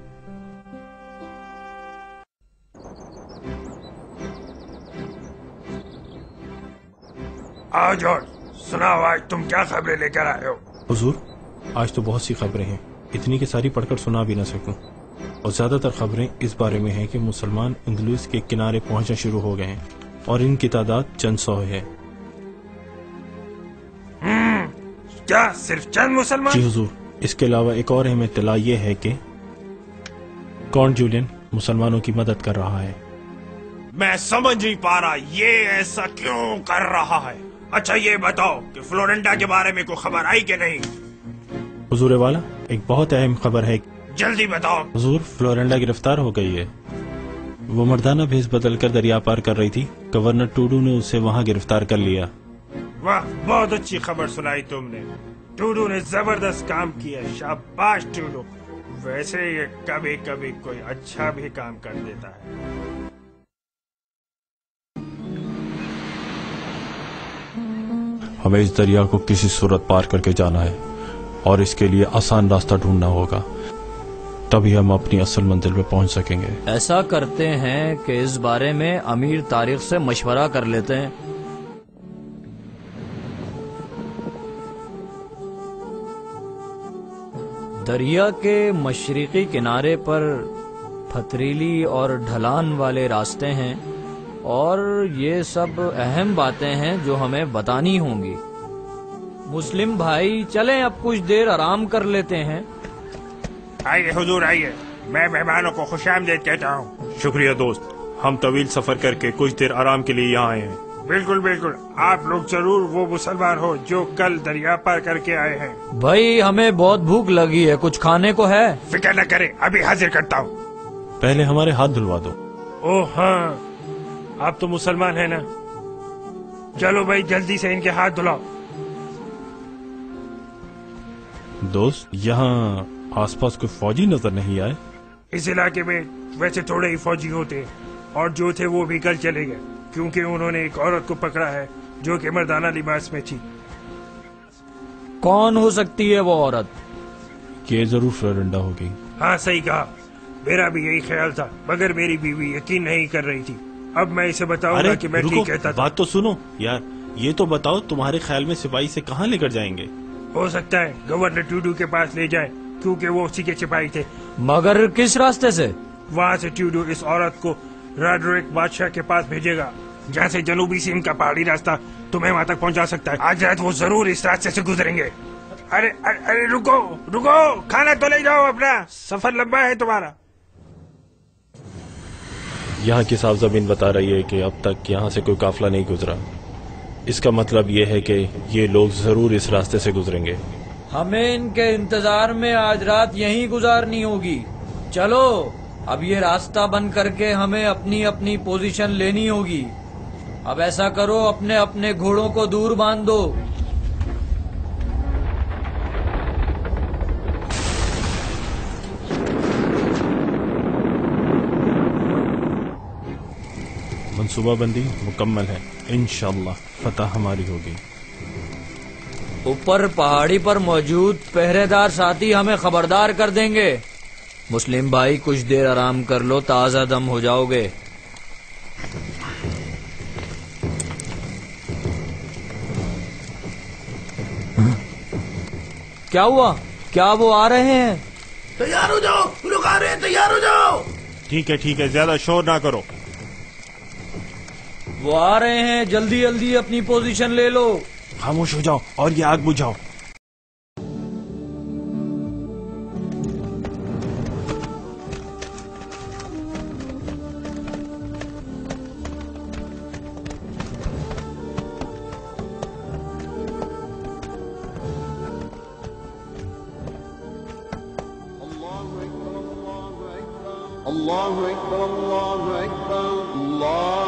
آؤ جارج، سناؤ آج تم کیا خبریں لے کر آئے ہو؟ حضور، آج تو بہت سی خبریں ہیں، اتنی کہ ساری پڑھ کر سنا بھی نہ سکوں، اور زیادہ تر خبریں اس بارے میں ہیں کہ مسلمان اندلس کے کنارے پہنچنا شروع ہو گئے ہیں اور ان کی تعداد چند سو ہے۔ کیا صرف چند مسلمان؟ جی حضور، اس کے علاوہ ایک اور اہم اطلاع یہ ہے کہ کونٹ جولین مسلمانوں کی مدد کر رہا ہے۔ میں سمجھ نہیں پا رہا یہ ایسا کیوں کر رہا ہے۔ اچھا یہ بتاؤ کہ فلورنٹا کے بارے میں کوئی خبر آئی کہ نہیں؟ حضور والا، ایک بہت اہم خبر ہے۔ جلدی بتاؤ۔ حضور، فلورنٹا گرفتار ہو گئی ہے۔ وہ مردانہ بھیس بدل کر دریا پار کر رہی تھی، گورنر ٹوڈو نے اسے وہاں گرفتار کر لیا۔ واہ، بہت اچھی خبر سنائی تم نے۔ ٹوڈو نے زبردست کام کیا، شاباش ٹوڈو۔ ویسے یہ کبھی کبھی کوئی اچھا بھی کام کر دیتا ہے۔ ہمیں اس دریا کو کسی صورت پار کر کے جانا ہے اور اس کے لیے آسان راستہ ڈھونڈنا ہوگا، تبھی ہم اپنی اصل منزل پہ پہنچ سکیں گے۔ ایسا کرتے ہیں کہ اس بارے میں امیر طارق سے مشورہ کر لیتے ہیں۔ دریا کے مشرقی کنارے پر پتھریلی اور ڈھلان والے راستے ہیں، اور یہ سب اہم باتیں ہیں جو ہمیں بتانی ہوں گی۔ مسلم بھائی چلیں اب کچھ دیر آرام کر لیتے ہیں۔ آئیے حضور آئیے، میں مہمانوں کو خوش آمدید کہتا ہوں۔ شکریہ دوست، ہم طویل سفر کر کے کچھ دیر آرام کے لیے یہاں آئے ہیں۔ بالکل بالکل، آپ لوگ ضرور وہ مسلمان ہو جو کل دریا پار کر کے آئے ہیں۔ بھائی ہمیں بہت بھوک لگی ہے، کچھ کھانے کو ہے؟ فکر نہ کریں، ابھی حاضر کرتا ہوں۔ پہلے ہمارے ہاتھ دھلوا دو۔ اوہ ہاں، آپ تو مسلمان ہیں نا؟ چلو بھائی جلدی سے ان کے ہاتھ دھلاؤ۔ دوست، یہاں آس پاس کوئی فوجی نظر نہیں آئے؟ اس علاقے میں ویسے تھوڑے ہی فوجی ہوتے ہیں، اور جو تھے وہ بھی کل چلے گئے، کیونکہ انہوں نے ایک عورت کو پکڑا ہے جو کہ مردانہ لباس میں تھی۔ کون ہو سکتی ہے وہ عورت؟ یہ ضرور فلورنٹا ہوگی۔ ہاں صحیح کہا، میرا بھی یہی خیال تھا، مگر میری بیوی یقین نہیں کر رہی تھی۔ اب میں اسے بتاؤں گا کہ میں ٹھیک کہتا تھا۔ بات تو سنو یار، یہ تو بتاؤ تمہارے خیال میں سپاہی سے کہاں لے کر جائیں گے؟ ہو سکتا ہے گورنر ٹوڈو کے پاس لے جائیں، کیونکہ وہ اسی کے سپاہی تھے۔ مگر کس راستے سے؟ وہاں سے ٹوڈو اس عورت کو راڈرک بادشاہ کے پاس بھیجے گا، جہاں سے جنوبی سیم کا پہاڑی راستہ तुम्हें वहाँ तक पहुँचा सकता है। आज रात वो जरूर इस रास्ते से गुजरेंगे। अरे अरे, अरे रुको रुको, खाना तो ले जाओ अपना, सफर लंबा है तुम्हारा। यहाँ की साफ जमीन बता रही है कि अब तक यहाँ से कोई काफिला नहीं गुजरा। इसका मतलब ये है कि ये लोग जरूर इस रास्ते से गुजरेंगे। हमें इनके इंतजार में आज रात यहीं गुजारनी होगी। चलो अब ये रास्ता बंद करके हमें अपनी अपनी पोजीशन लेनी होगी। अब ऐसा करो, अपने अपने घोड़ों को दूर बांध दो। मंसूबाबंदी मुकम्मल है, इंशाअल्लाह फतह हमारी होगी। ऊपर पहाड़ी पर मौजूद पहरेदार साथी हमें खबरदार कर देंगे। मुस्लिम भाई कुछ देर आराम कर लो, ताजा दम हो जाओगे। क्या हुआ? क्या वो आ रहे हैं? तैयार हो जाओ, लोग आ रहे हैं, तैयार हो जाओ। ठीक है ठीक है, ज्यादा शोर ना करो। वो आ रहे हैं, जल्दी जल्दी अपनी पोजीशन ले लो। खामोश हो जाओ और ये आग बुझाओ। अल्लाहु अकबर, अल्लाहु अकबर, अल्लाह।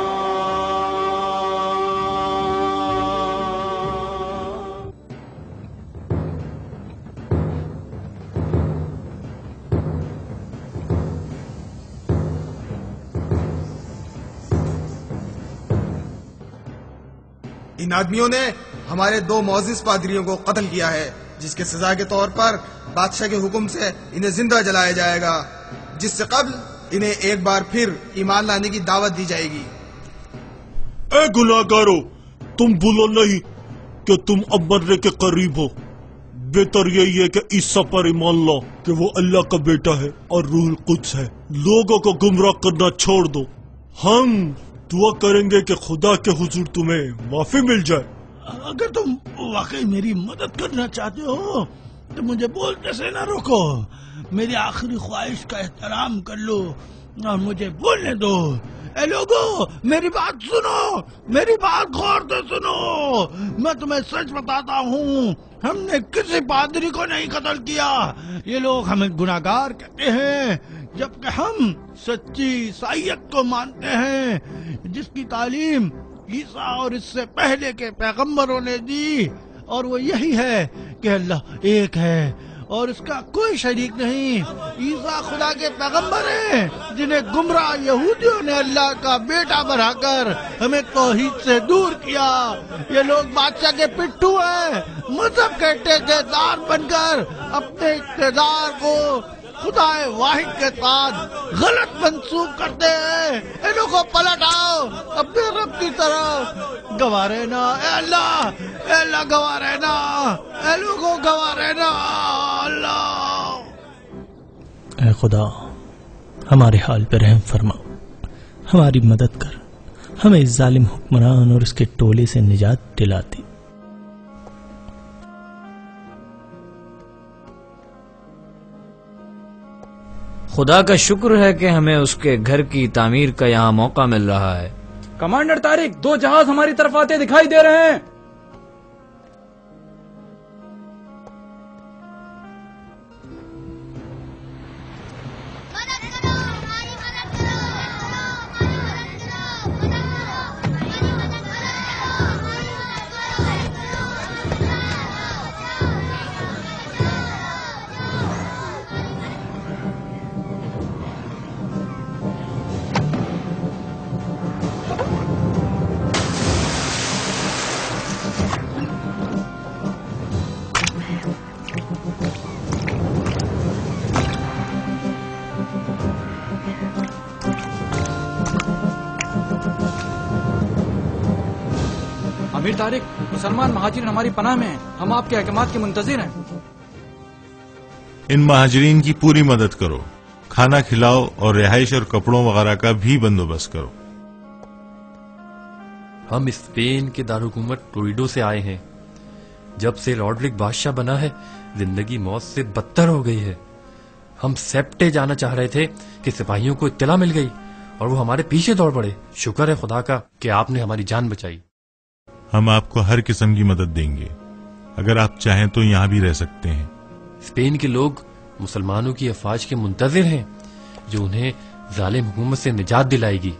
इन आदमियों ने हमारे दो मोअज़्ज़िज़ पादरियों को कत्ल किया है, जिसके सजा के तौर पर बादशाह के हुक्म से इन्हें जिंदा जलाया जाएगा, जिससे कब्ल इन्हें एक बार फिर ईमान लाने की दावत दी जाएगी। ए गुनाहगारों, तुम भूलो नहीं कि तुम अब मरने के करीब हो। बेहतर यही है कि ईसा पर ईमान लो कि वो अल्लाह का बेटा है और रूहुल कुद्स है। लोगों को गुमराह करना छोड़ दो। हम दुआ करेंगे कि खुदा के हुजूर तुम्हें माफी मिल जाए। अगर तुम वाकई मेरी मदद करना चाहते हो तो मुझे बोलने से ना रोको। मेरी आखिरी ख्वाहिश का एहतराम कर लो और मुझे बोलने दो। ए लोगो, मेरी बात सुनो, मेरी बात गौर से सुनो। मैं तुम्हें सच बताता हूँ, हमने किसी पादरी को नहीं कत्ल किया। ये लोग हमें गुनाहगार कहते हैं, जबकि हम सच्ची ईसाईयत को मानते हैं, जिसकी तालीम ईसा और इससे पहले के पैगंबरों ने दी, और वो यही है कि अल्लाह एक है और इसका कोई शरीक नहीं। ईसा खुदा के पैगंबर हैं, जिन्हें गुमराह यहूदियों ने अल्लाह का बेटा बनाकर हमें तौहीद से दूर किया। ये लोग बादशाह के पिट्ठू हैं, मजहब के ठेकेदार बनकर अपने इक़्तिदार को खुदाए वाहिद के साथ गलत मंसूब करते हैं। इन लोगों को पलट आओ अपने रब की तरफ। गवारे ना ए अल्लाह, ए अल्लाह गवारे ना, ए लोगों गवारे ना अल्लाह। ए खुदा, हमारे हाल पे रहम फरमा, हमारी मदद कर, हमें इस जालिम हुक्मरान और उसके टोले से निजात दिलाती। खुदा का शुक्र है कि हमें उसके घर की तामीर का यहाँ मौका मिल रहा है। कमांडर तारिक, दो जहाज हमारी तरफ आते दिखाई दे रहे हैं। अमीर तारिक, मुसलमान महाजिरीन हमारी पनाह में हैं। हम आपके अहकामात के मुंतजिर हैं। इन महाजरीन की पूरी मदद करो, खाना खिलाओ और रिहाइश और कपड़ों वगैरह का भी बंदोबस्त करो। ہم اسپین کے دارالحکومت ٹولیڈو سے آئے ہیں. جب سے روڈرک بادشاہ بنا ہے زندگی موت سے بدتر ہو گئی ہے. ہم سیپٹے جانا چاہ رہے تھے کہ سپاہیوں کو اطلاع مل گئی اور وہ ہمارے پیچھے دوڑ پڑے. شکر ہے خدا کا کہ آپ نے ہماری جان بچائی. ہم آپ کو ہر قسم کی مدد دیں گے. اگر آپ چاہیں تو یہاں بھی رہ سکتے ہیں. اسپین کے لوگ مسلمانوں کی افواج کے منتظر ہیں جو انہیں ظالم حکومت سے نجات دلائے گی.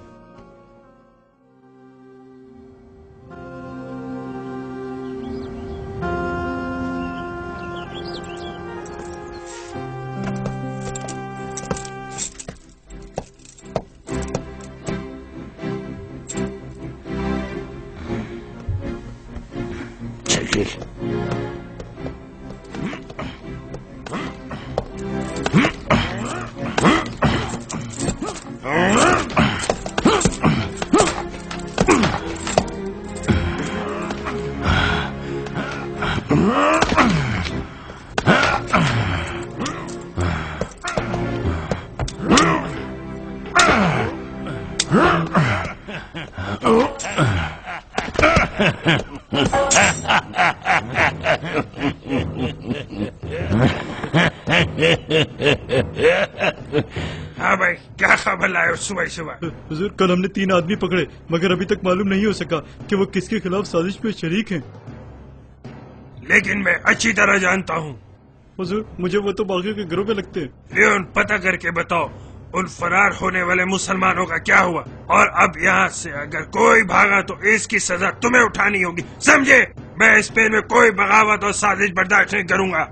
ہاں بھائی کیا خبر لائے ہو صبح صبح؟ حضور کل ہم نے تین آدمی پکڑے مگر ابھی تک معلوم نہیں ہو سکا کہ وہ کس کے خلاف سازش میں شریک ہیں. لیکن میں اچھی طرح جانتا ہوں. حضور مجھے وہ تو باغیوں کے گروہ میں لگتے ہیں. لیون پتہ کر کے بتاؤ ان فرار ہونے والے مسلمانوں کا کیا ہوا، اور اب یہاں سے اگر کوئی بھاگا تو اس کی سزا تمہیں اٹھانی ہوگی، سمجھے؟ میں اسپین میں کوئی بغاوت اور سازش برداشت نہیں کروں گا.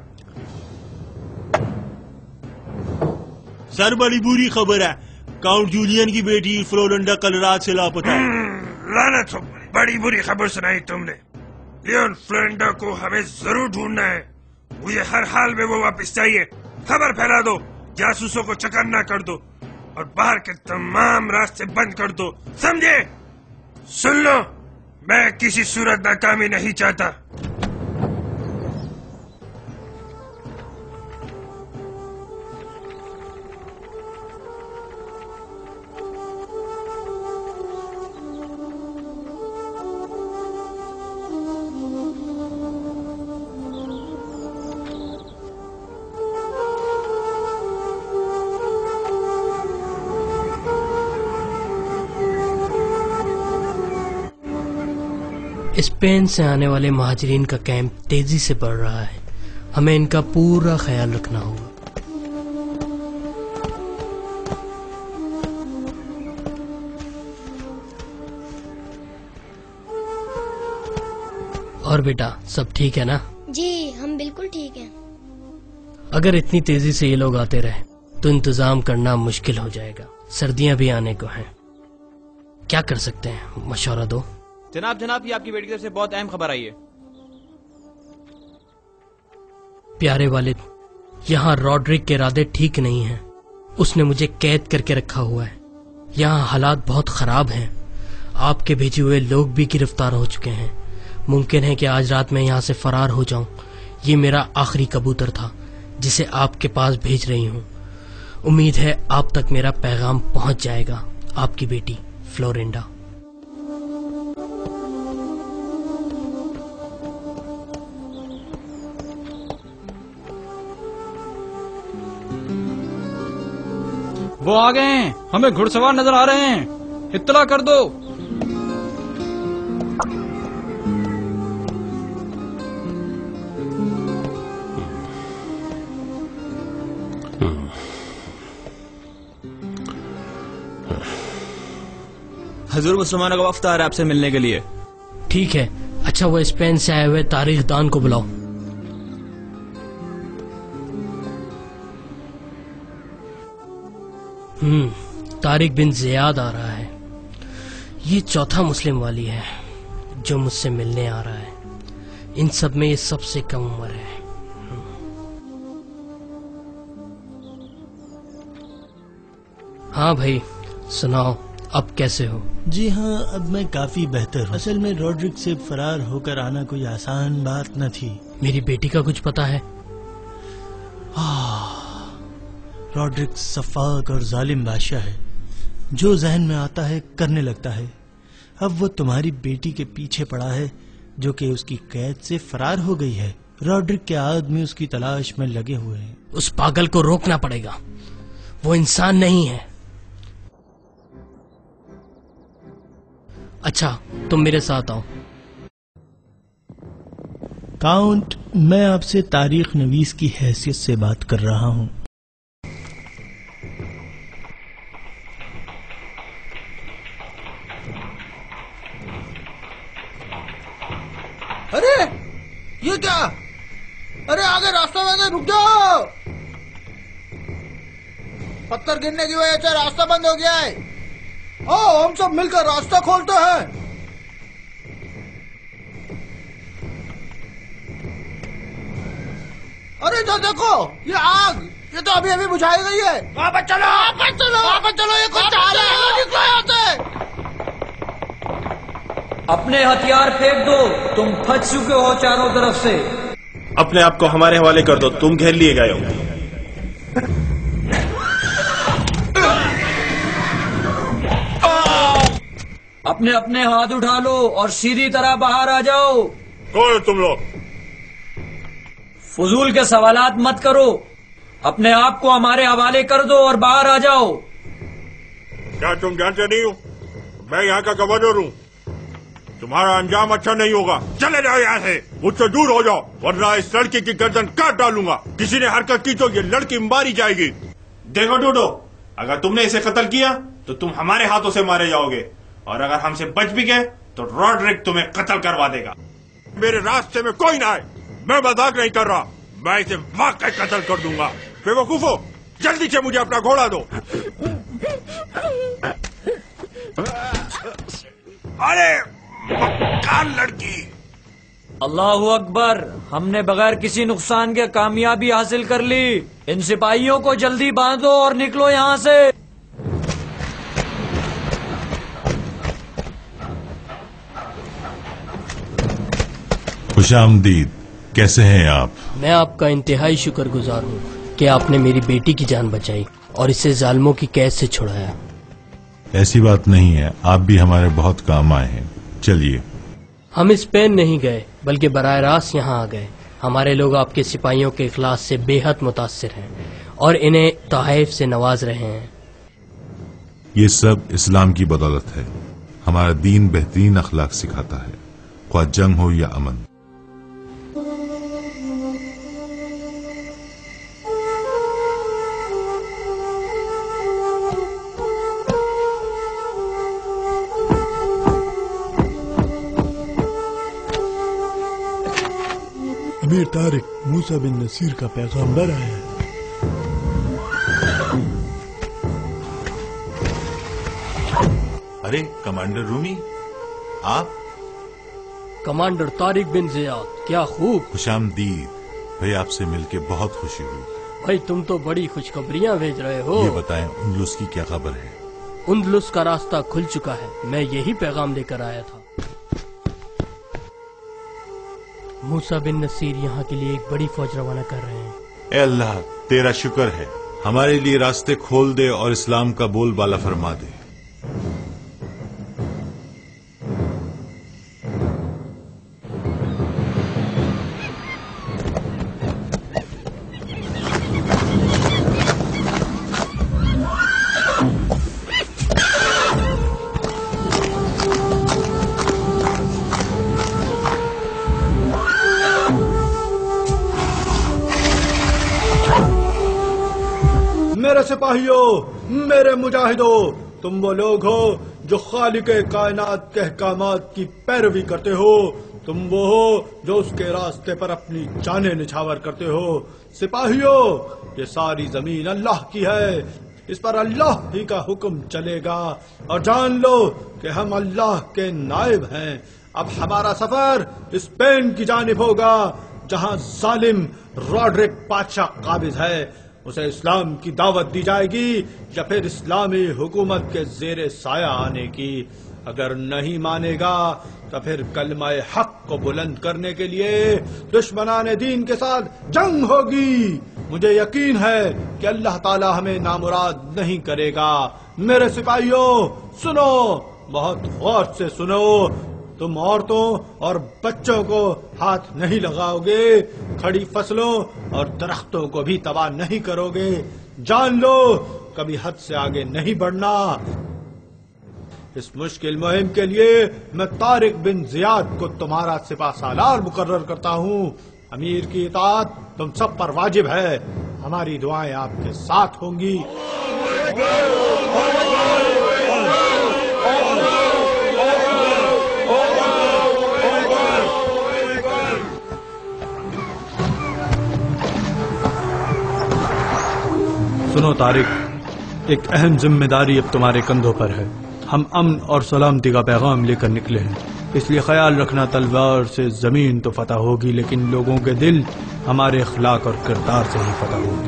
سر بڑی بری خبر ہے، کاؤنٹ جولین کی بیٹی فلورنڈا کل رات سے لاپتہ ہے. لعنت ہو، بڑی بری خبر سنائی تم نے. لیون فلورنڈا کو ہمیں ضرور ڈھونڈنا ہے. مجھے ہر حال میں وہ واپس چاہیے. خبر پھیلا دو، جاسوسوں کو چکنا کر دو اور باہر کے تمام راستے بند کر دو، سمجھے؟ سن لو، میں کسی صورت ناکامی نہیں چاہتا. اسپین سے آنے والے مہاجرین کا کیمپ تیزی سے بڑھ رہا ہے. ہمیں ان کا پورا خیال رکھنا ہوگا. اور بیٹا سب ٹھیک ہے نا؟ جی ہم بالکل ٹھیک ہیں. اگر اتنی تیزی سے یہ لوگ آتے رہے تو انتظام کرنا مشکل ہو جائے گا. سردیاں بھی آنے کو ہیں. کیا کر سکتے ہیں؟ مشورہ دو. جناب جناب یہ آپ کی بیٹی کی طرف سے بہت اہم خبر آئی ہے. پیارے والد، یہاں روڈرک کے ارادے ٹھیک نہیں ہیں. اس نے مجھے قید کر کے رکھا ہوا ہے. یہاں حالات بہت خراب ہیں. آپ کے بھیجے ہوئے لوگ بھی گرفتار ہو چکے ہیں. ممکن ہے کہ آج رات میں یہاں سے فرار ہو جاؤں. یہ میرا آخری کبوتر تھا جسے آپ کے پاس بھیج رہی ہوں. امید ہے آپ تک میرا پیغام پہنچ جائے گا. آپ کی بیٹی فلورنڈا. وہ آ گئے ہیں، ہمیں گھڑ سوار نظر آ رہے ہیں، اطلاع کر دو. حضور مسلمانوں کا وفد آ رہا ہے آپ سے ملنے کے لیے. ٹھیک ہے. اچھا وہ اسپین سے آئے ہوئے تاریخ دان کو بلاؤ. ہم طارق بن زیاد آ رہا ہے. یہ چوتھا مسلم والی ہے جو مجھ سے ملنے آ رہا ہے. ان سب میں یہ سب سے کم عمر ہے. ہاں بھائی سناؤ، اب کیسے ہو؟ جی ہاں اب میں کافی بہتر ہوں. اصل میں روڈرک سے فرار ہو کر آنا کوئی آسان بات نہ تھی. میری بیٹی کا کچھ پتا ہے؟ روڈرک صفاق اور ظالم بادشاہ ہے. جو ذہن میں آتا ہے کرنے لگتا ہے. اب وہ تمہاری بیٹی کے پیچھے پڑا ہے جو کہ اس کی قید سے فرار ہو گئی ہے. راڈرک کے آدمی اس کی تلاش میں لگے ہوئے ہیں. اس پاگل کو روکنا پڑے گا، وہ انسان نہیں ہے. اچھا تم میرے ساتھ آؤ. کاؤنٹ، میں آپ سے تاریخ نویس کی حیثیت سے بات کر رہا ہوں. ارے یہ کیا؟ ارے آگے راستہ میں رک جاؤ، پتھر گرنے کی وجہ سے راستہ بند ہو گیا ہے. آؤ ہم سب مل کر راستہ کھولتے ہیں. ارے جو دیکھو یہ آگ، یہ تو ابھی ابھی بجھائی گئی ہے. واپس چلو واپس چلو واپس چلو، یہ کچھ چال ہے، نکلو یہاں سے. اپنے ہتھیار پھینک دو، تم پھنس چکے ہو چاروں طرف سے. اپنے آپ کو ہمارے حوالے کر دو، تم گھیر لیے گئے ہو. اپنے اپنے ہاتھ اٹھا لو اور سیدھی طرح باہر آ جاؤ. کون تم لوگ؟ فضول کے سوالات مت کرو، اپنے آپ کو ہمارے حوالے کر دو اور باہر آ جاؤ. کیا تم جانتے نہیں ہو میں یہاں کا گورنر ہوں؟ تمہارا انجام اچھا نہیں ہوگا. چلے جاؤ یہاں سے، مجھ سے دور ہو جاؤ ورنہ اس لڑکی کی گردن کاٹ ڈالوں گا. کسی نے حرکت کی تو یہ لڑکی ماری جائے گی. دیکھو ڈوڈو، اگر تم نے اسے قتل کیا تو تم ہمارے ہاتھوں سے مارے جاؤ گے، اور اگر ہم سے بچ بھی گئے تو راڈرک تمہیں قتل کروا دے گا. میرے راستے میں کوئی نہ آئے، میں مذاق نہیں کر رہا، میں اسے واقعی قتل کر دوں گا. بے وقوفو، جلدی سے مجھے اپنا گھوڑا دو. ارے مکار لڑکی. اللہ اکبر، ہم نے بغیر کسی نقصان کے کامیابی حاصل کر لی. ان سپاہیوں کو جلدی باندھو اور نکلو یہاں سے. خوش آمدید، کیسے ہیں آپ؟ میں آپ کا انتہائی شکر گزار ہوں کہ آپ نے میری بیٹی کی جان بچائی اور اسے ظالموں کی قید سے چھڑایا. ایسی بات نہیں ہے، آپ بھی ہمارے بہت کام آئے ہیں. چلیے. ہم اسپین نہیں گئے بلکہ براہ راست یہاں آ گئے. ہمارے لوگ آپ کے سپاہیوں کے اخلاص سے بے حد متاثر ہیں اور انہیں تحائف سے نواز رہے ہیں. یہ سب اسلام کی بدولت ہے. ہمارا دین بہترین اخلاق سکھاتا ہے، خواہ جنگ ہو یا امن. امیر طارق، موسیٰ بن نصیر کا پیغامبر آیا ہے. ارے کمانڈر رومی، آپ؟ کمانڈر طارق بن زیاد، کیا خوب. خوش آمدید بھائی، آپ سے مل کے بہت خوشی ہوئی. بھائی تم تو بڑی خوشخبریاں بھیج رہے ہو. یہ بتائیں اندلس کی کیا خبر ہے؟ اندلس کا راستہ کھل چکا ہے، میں یہی پیغام لے کر آیا تھا. موسیٰ بن نصیر یہاں کے لیے ایک بڑی فوج روانہ کر رہے ہیں. اے اللہ تیرا شکر ہے، ہمارے لیے راستے کھول دے اور اسلام کا بول بالا فرما دے. میرے سپاہیوں، میرے مجاہدوں، تم وہ لوگ ہو جو خالق کائنات کے احکامات کی پیروی کرتے ہو. تم وہ ہو جو اس کے راستے پر اپنی جانیں نچھاور کرتے ہو. سپاہیوں، یہ ساری زمین اللہ کی ہے، اس پر اللہ ہی کا حکم چلے گا، اور جان لو کہ ہم اللہ کے نائب ہیں. اب ہمارا سفر اسپین کی جانب ہوگا جہاں ظالم راڈرک بادشاہ قابض ہے. اسے اسلام کی دعوت دی جائے گی یا پھر اسلامی حکومت کے زیر سایہ آنے کی. اگر نہیں مانے گا تو پھر کلمہ حق کو بلند کرنے کے لیے دشمنان دین کے ساتھ جنگ ہوگی. مجھے یقین ہے کہ اللہ تعالی ہمیں نامراد نہیں کرے گا. میرے سپاہیوں سنو، بہت غور سے سنو، تم عورتوں اور بچوں کو ہاتھ نہیں لگاؤ گے، کھڑی فصلوں اور درختوں کو بھی تباہ نہیں کرو گے، جان لو کبھی حد سے آگے نہیں بڑھنا۔ اس مشکل مہم کے لیے میں طارق بن زیاد کو تمہارا سپہ سالار مقرر کرتا ہوں۔ امیر کی اطاعت تم سب پر واجب ہے، ہماری دعائیں آپ کے ساتھ ہوں گی۔ سنو طارق، ایک اہم ذمہ داری اب تمہارے کندھوں پر ہے۔ ہم امن اور سلامتی کا پیغام لے کر نکلے ہیں، اس لیے خیال رکھنا تلوار سے زمین تو فتح ہوگی لیکن لوگوں کے دل ہمارے اخلاق اور کردار سے ہی فتح ہوگی۔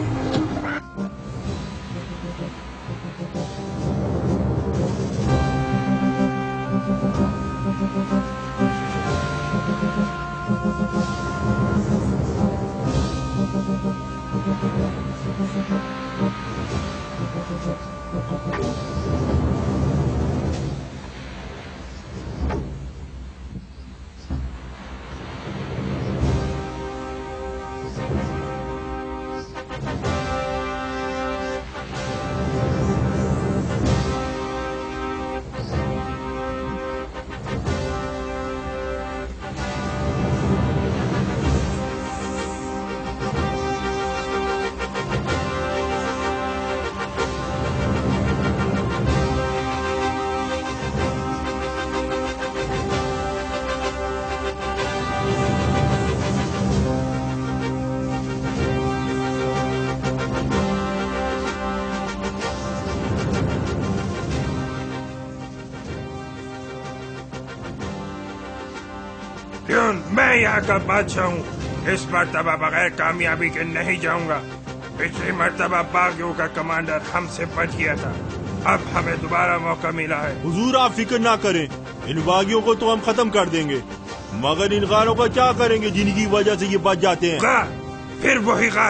میں یہاں کا بادشاہ ہوں، اس مرتبہ بغیر کامیابی کے نہیں جاؤں گا۔ پچھلی مرتبہ باغیوں کا کمانڈر ہم سے بچ گیا تھا، اب ہمیں دوبارہ موقع ملا ہے۔ حضور آپ فکر نہ کریں، ان باغیوں کو تو ہم ختم کر دیں گے، مگر ان غاروں کا کیا کریں گے جن کی وجہ سے یہ بچ جاتے ہیں؟ غار؟ پھر وہی غار؟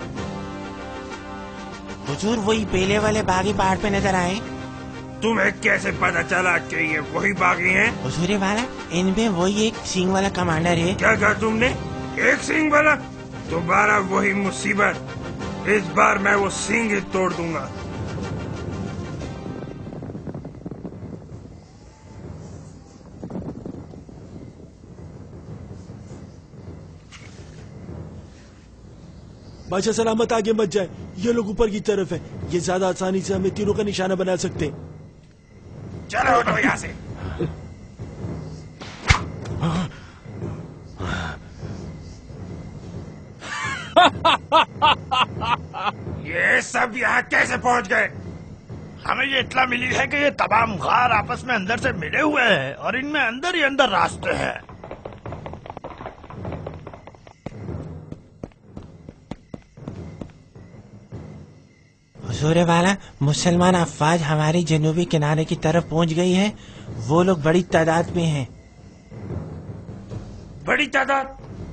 حضور وہی پہلے والے باغی پہاڑ پہ نظر آئے۔ تمہیں کیسے پتا چلا کہ یہ وہی باغی ہیں؟ حضور والا ان میں وہی ایک سینگ والا کمانڈر ہے۔ کیا کہا تم نے؟ ایک سینگ والا؟ دوبارہ وہی مصیبت، اس بار میں وہ سینگ ہی توڑ دوں گا۔ بادشاہ سلامت آگے مت جائے، یہ لوگ اوپر کی طرف ہے، یہ زیادہ آسانی سے ہمیں تیروں کا نشانہ بنا سکتے ہیں۔ چلو اٹھو یہاں سے۔ یہ سب یہاں کیسے پہنچ گئے؟ ہمیں یہ اطلاع ملی ہے کہ یہ تمام غار آپس میں اندر سے ملے ہوئے ہیں اور ان میں اندر ہی اندر راستے ہیں۔ حضور والا مسلمان افواج ہماری جنوبی کنارے کی طرف پہنچ گئی ہے، وہ لوگ بڑی تعداد میں ہیں۔ بڑی تعداد؟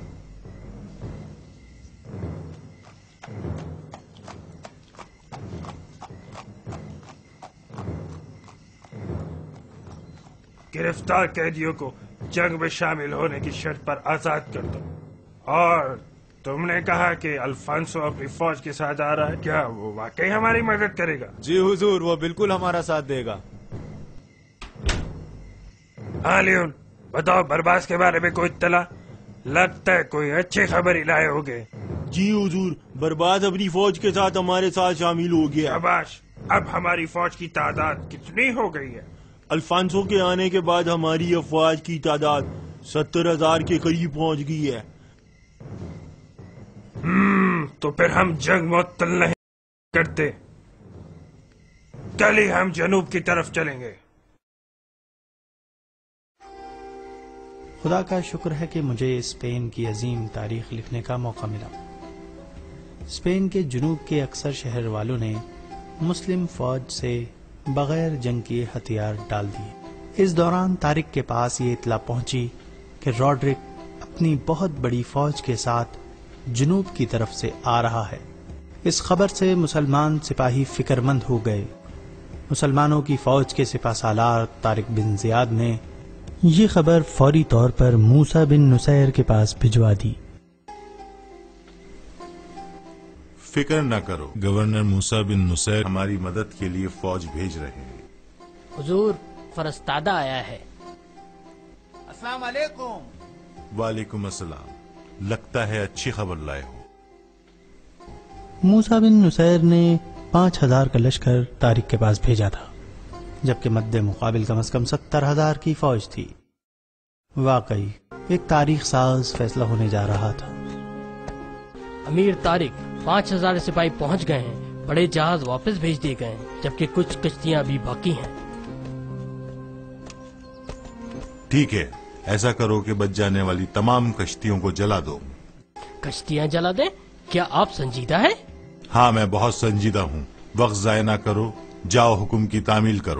گرفتار قیدیوں کو جنگ میں شامل ہونے کی شرط پر آزاد کر دو۔ اور تم نے کہا کہ الفانسو اپنی فوج کے ساتھ آ رہا ہے، کیا وہ واقعی ہماری مدد کرے گا؟ جی حضور، وہ بالکل ہمارا ساتھ دے گا۔ ہاں لیون، بتاؤ برباس کے بارے میں کوئی اطلاع؟ لگتا ہے کوئی اچھی خبر ہی لائے ہوگے۔ جی حضور، برباد اپنی فوج کے ساتھ ہمارے ساتھ شامل ہو گیا۔ شاباش، اب ہماری فوج کی تعداد کتنی ہو گئی ہے؟ الفانسو کے آنے کے بعد ہماری افواج کی تعداد ستر ہزار کے قریب پہنچ گئی ہے۔ ہم تو پھر ہم جنگ معطل نہیں کرتے، کل ہی ہم جنوب کی طرف چلیں گے۔ خدا کا شکر ہے کہ مجھے اسپین کی عظیم تاریخ لکھنے کا موقع ملا۔ اسپین کے جنوب کے اکثر شہر والوں نے مسلم فوج سے بغیر جنگ کے ہتھیار ڈال دیے۔ اس دوران طارق کے پاس یہ اطلاع پہنچی کہ راڈرک اپنی بہت بڑی فوج کے ساتھ جنوب کی طرف سے آ رہا ہے۔ اس خبر سے مسلمان سپاہی فکر مند ہو گئے۔ مسلمانوں کی فوج کے سپہ سالار طارق بن زیاد نے یہ خبر فوری طور پر موسیٰ بن نصیر کے پاس بھجوا دی۔ فکر نہ کرو، گورنر موسیٰ بن نصیر ہماری مدد کے لیے فوج بھیج رہے ہیں۔ حضور، فرستادہ آیا ہے۔ السلام علیکم۔ وعلیکم السلام، لگتا ہے اچھی خبر لائے ہو۔ موسیٰ بن نصیر نے پانچ ہزار کا لشکر طارق کے پاس بھیجا تھا، جبکہ مد مقابل کم از کم ستر ہزار کی فوج تھی۔ واقعی ایک تاریخ ساز فیصلہ ہونے جا رہا تھا۔ امیر طارق، پانچ ہزار سپاہی پہنچ گئے ہیں، بڑے جہاز واپس بھیج دیے گئے ہیں، جبکہ کچھ کشتیاں ابھی باقی ہیں۔ ٹھیک ہے، ایسا کرو کہ بچ جانے والی تمام کشتیوں کو جلا دو۔ کشتیاں جلا دیں؟ کیا آپ سنجیدہ ہیں؟ ہاں، میں بہت سنجیدہ ہوں۔ وقت ضائع نہ کرو، جاؤ حکم کی تعمیل کرو۔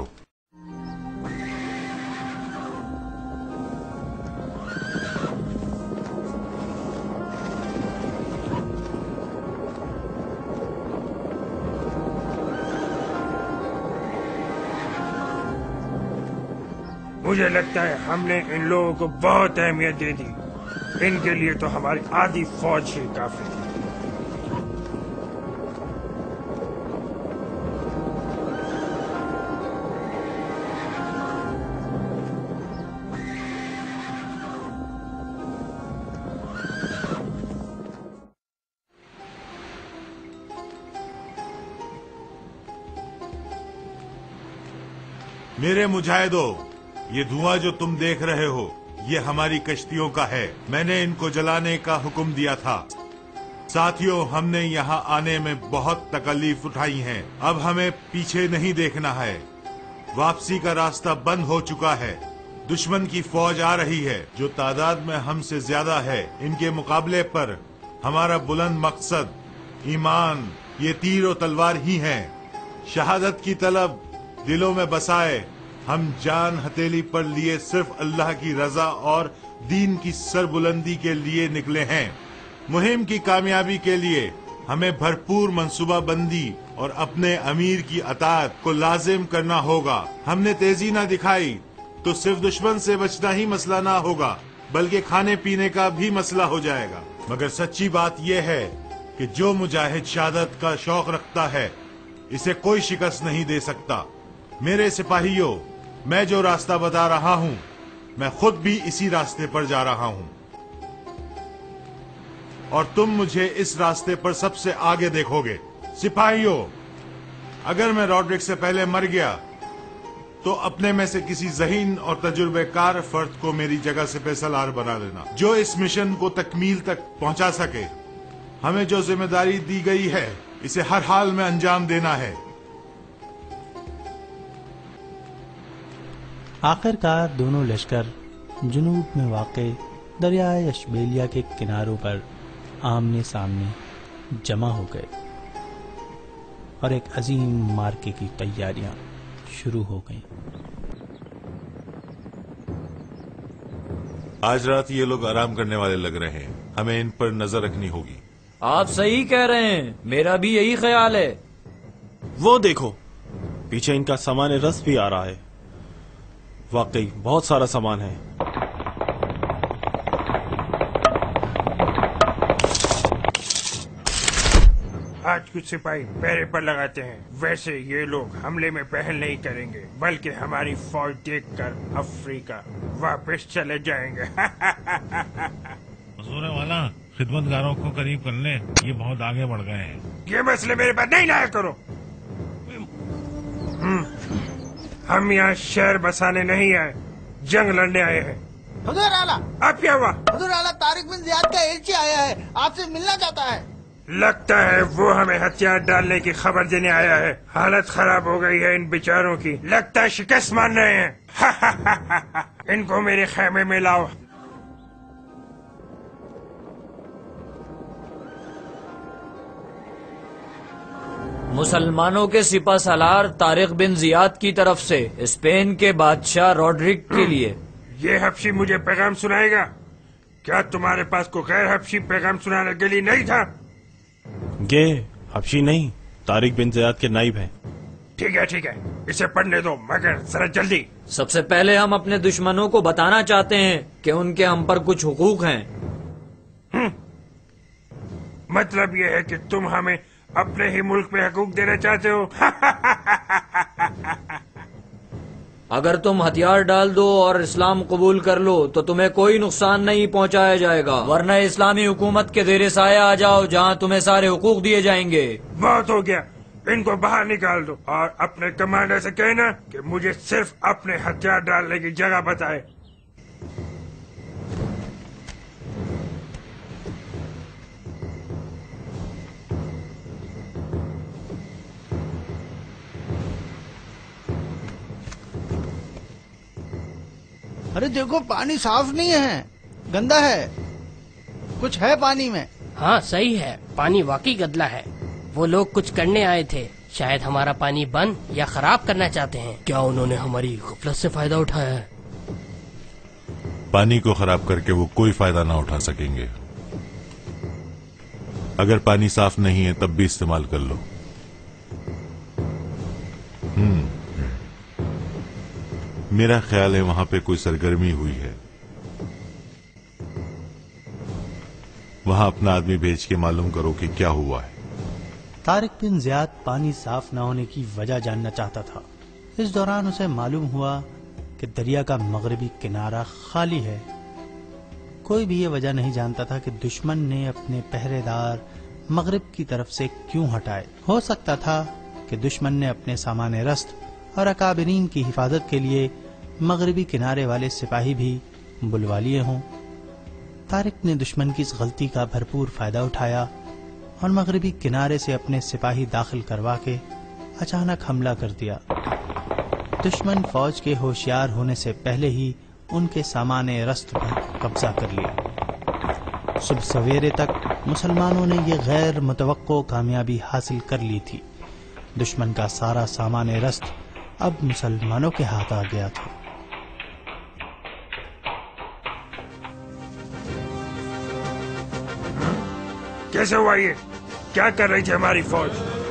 مجھے لگتا ہے ہم نے ان لوگوں کو بہت اہمیت دے دی، ان کے لیے تو ہماری آدھی فوج ہی کافی تھی۔ میرے مجاہدوں، یہ دھواں جو تم دیکھ رہے ہو یہ ہماری کشتیوں کا ہے۔ میں نے ان کو جلانے کا حکم دیا تھا۔ ساتھیوں، ہم نے یہاں آنے میں بہت تکلیف اٹھائی ہیں، اب ہمیں پیچھے نہیں دیکھنا ہے۔ واپسی کا راستہ بند ہو چکا ہے۔ دشمن کی فوج آ رہی ہے جو تعداد میں ہم سے زیادہ ہے۔ ان کے مقابلے پر ہمارا بلند مقصد ایمان، یہ تیر و تلوار ہی ہیں۔ شہادت کی طلب دلوں میں بسائے ہم جان ہتھیلی پر لیے صرف اللہ کی رضا اور دین کی سربلندی کے لیے نکلے ہیں۔ مہم کی کامیابی کے لیے ہمیں بھرپور منصوبہ بندی اور اپنے امیر کی اطاعت کو لازم کرنا ہوگا۔ ہم نے تیزی نہ دکھائی تو صرف دشمن سے بچنا ہی مسئلہ نہ ہوگا، بلکہ کھانے پینے کا بھی مسئلہ ہو جائے گا۔ مگر سچی بات یہ ہے کہ جو مجاہد شہادت کا شوق رکھتا ہے اسے کوئی شکست نہیں دے سکتا۔ میرے سپاہیوں، میں جو راستہ بتا رہا ہوں میں خود بھی اسی راستے پر جا رہا ہوں، اور تم مجھے اس راستے پر سب سے آگے دیکھو گے۔ سپاہیوں، اگر میں روڈرک سے پہلے مر گیا تو اپنے میں سے کسی ذہین اور تجربے کار فرد کو میری جگہ سے سپہ بنا لینا، جو اس مشن کو تکمیل تک پہنچا سکے۔ ہمیں جو ذمہ داری دی گئی ہے اسے ہر حال میں انجام دینا ہے۔ آخر کار دونوں لشکر جنوب میں واقع دریائے اشبیلیا کے کناروں پر آمنے سامنے جمع ہو گئے اور ایک عظیم مارکے کی تیاریاں شروع ہو گئیں۔ آج رات یہ لوگ آرام کرنے والے لگ رہے ہیں، ہمیں ان پر نظر رکھنی ہوگی۔ آپ صحیح کہہ رہے ہیں، میرا بھی یہی خیال ہے۔ وہ دیکھو، پیچھے ان کا سامان رس بھی آ رہا ہے۔ واقعی بہت سارا سامان ہے۔ آج کچھ سپاہی پہرے پر لگاتے ہیں، ویسے یہ لوگ حملے میں پہل نہیں کریں گے، بلکہ ہماری فوج دیکھ کر افریقہ واپس چلے جائیں گے۔ حضور والا، خدمت گاروں کو قریب کر لیں، یہ بہت آگے بڑھ گئے ہیں۔ یہ مسئلے میرے پاس نہیں لایا کرو۔ ہم یہاں شہر بسانے نہیں آئے، جنگ لڑنے آئے ہیں۔ حضور اعلیٰ، اب کیا ہوا؟ حضور اعلیٰ، طارق بن زیاد کا ایلچی آیا ہے، آپ سے ملنا چاہتا ہے۔ لگتا ہے وہ ہمیں ہتھیار ڈالنے کی خبر دینے آیا ہے۔ حالت خراب ہو گئی ہے ان بیچاروں کی، لگتا ہے شکست مان رہے ہیں۔ ان کو میرے خیمے میں لاؤ۔ مسلمانوں کے سپہ سالار طارق بن زیاد کی طرف سے اسپین کے بادشاہ روڈرک کے لیے۔ یہ حبشی مجھے پیغام سنائے گا؟ کیا تمہارے پاس کوئی غیر حبشی پیغام سنانے کے لیے نہیں تھا؟ یہ حبشی نہیں، طارق بن زیاد کے نائب ہیں۔ ठीक है ठीक है, इसे पढ़ने दो, मगर जरा जल्दी। सबसे पहले हम अपने दुश्मनों को बताना चाहते हैं कि उनके हम पर कुछ हुकूक हैं। मतलब ये है कि तुम हमें अपने ही मुल्क में हकूक देना चाहते हो? अगर तुम हथियार डाल दो और इस्लाम कबूल कर लो तो तुम्हें कोई नुकसान नहीं पहुंचाया जाएगा, वरना इस्लामी हुकूमत के ज़ेरे साया आ जाओ जहां तुम्हें सारे हुकूक दिए जाएंगे। बहुत हो गया, इनको बाहर निकाल दो और अपने कमांडर से कहना कि मुझे सिर्फ अपने हथियार डालने की जगह बताए। अरे देखो, पानी साफ नहीं है, गंदा है, कुछ है पानी में। हाँ सही है, पानी वाकई गंदा है। वो लोग कुछ करने आए थे, शायद हमारा पानी बंद या खराब करना चाहते हैं। क्या उन्होंने हमारी गफलत से फायदा उठाया है? पानी को खराब करके वो कोई फायदा ना उठा सकेंगे। अगर पानी साफ नहीं है तब भी इस्तेमाल कर लो। हम्म मेरा ख्याल है वहां पे कोई सरगर्मी हुई है। वहां अपना आदमी भेज के मालूम करो कि क्या हुआ है। तारिक बिन ज़ियाद पानी साफ न होने की वजह जानना चाहता था। इस दौरान उसे मालूम हुआ कि दरिया का मगरबी किनारा खाली है। कोई भी ये वजह नहीं जानता था कि दुश्मन ने अपने पहरेदार मगरिब की तरफ से क्यों हटाए। हो सकता था कि दुश्मन ने अपने सामाने रस्त और अकाबरीन की हिफाजत के लिए मगरबी किनारे वाले सिपाही भी बुलवा लिए हों। तारिक ने दुश्मन की इस गलती का भरपूर फायदा उठाया और मगरबी किनारे से अपने सिपाही दाखिल करवा के अचानक हमला कर दिया। दुश्मन फौज के होशियार होने से पहले ही उनके सामाने रस्त पर कब्जा कर लिया। सुबह सवेरे तक मुसलमानों ने ये गैर मुतवक्को कामयाबी हासिल कर ली थी। दुश्मन का सारा सामाने रस्त अब मुसलमानों के हाथ आ गया था। कैसे हुआ ये? क्या कर रही थी हमारी फौज?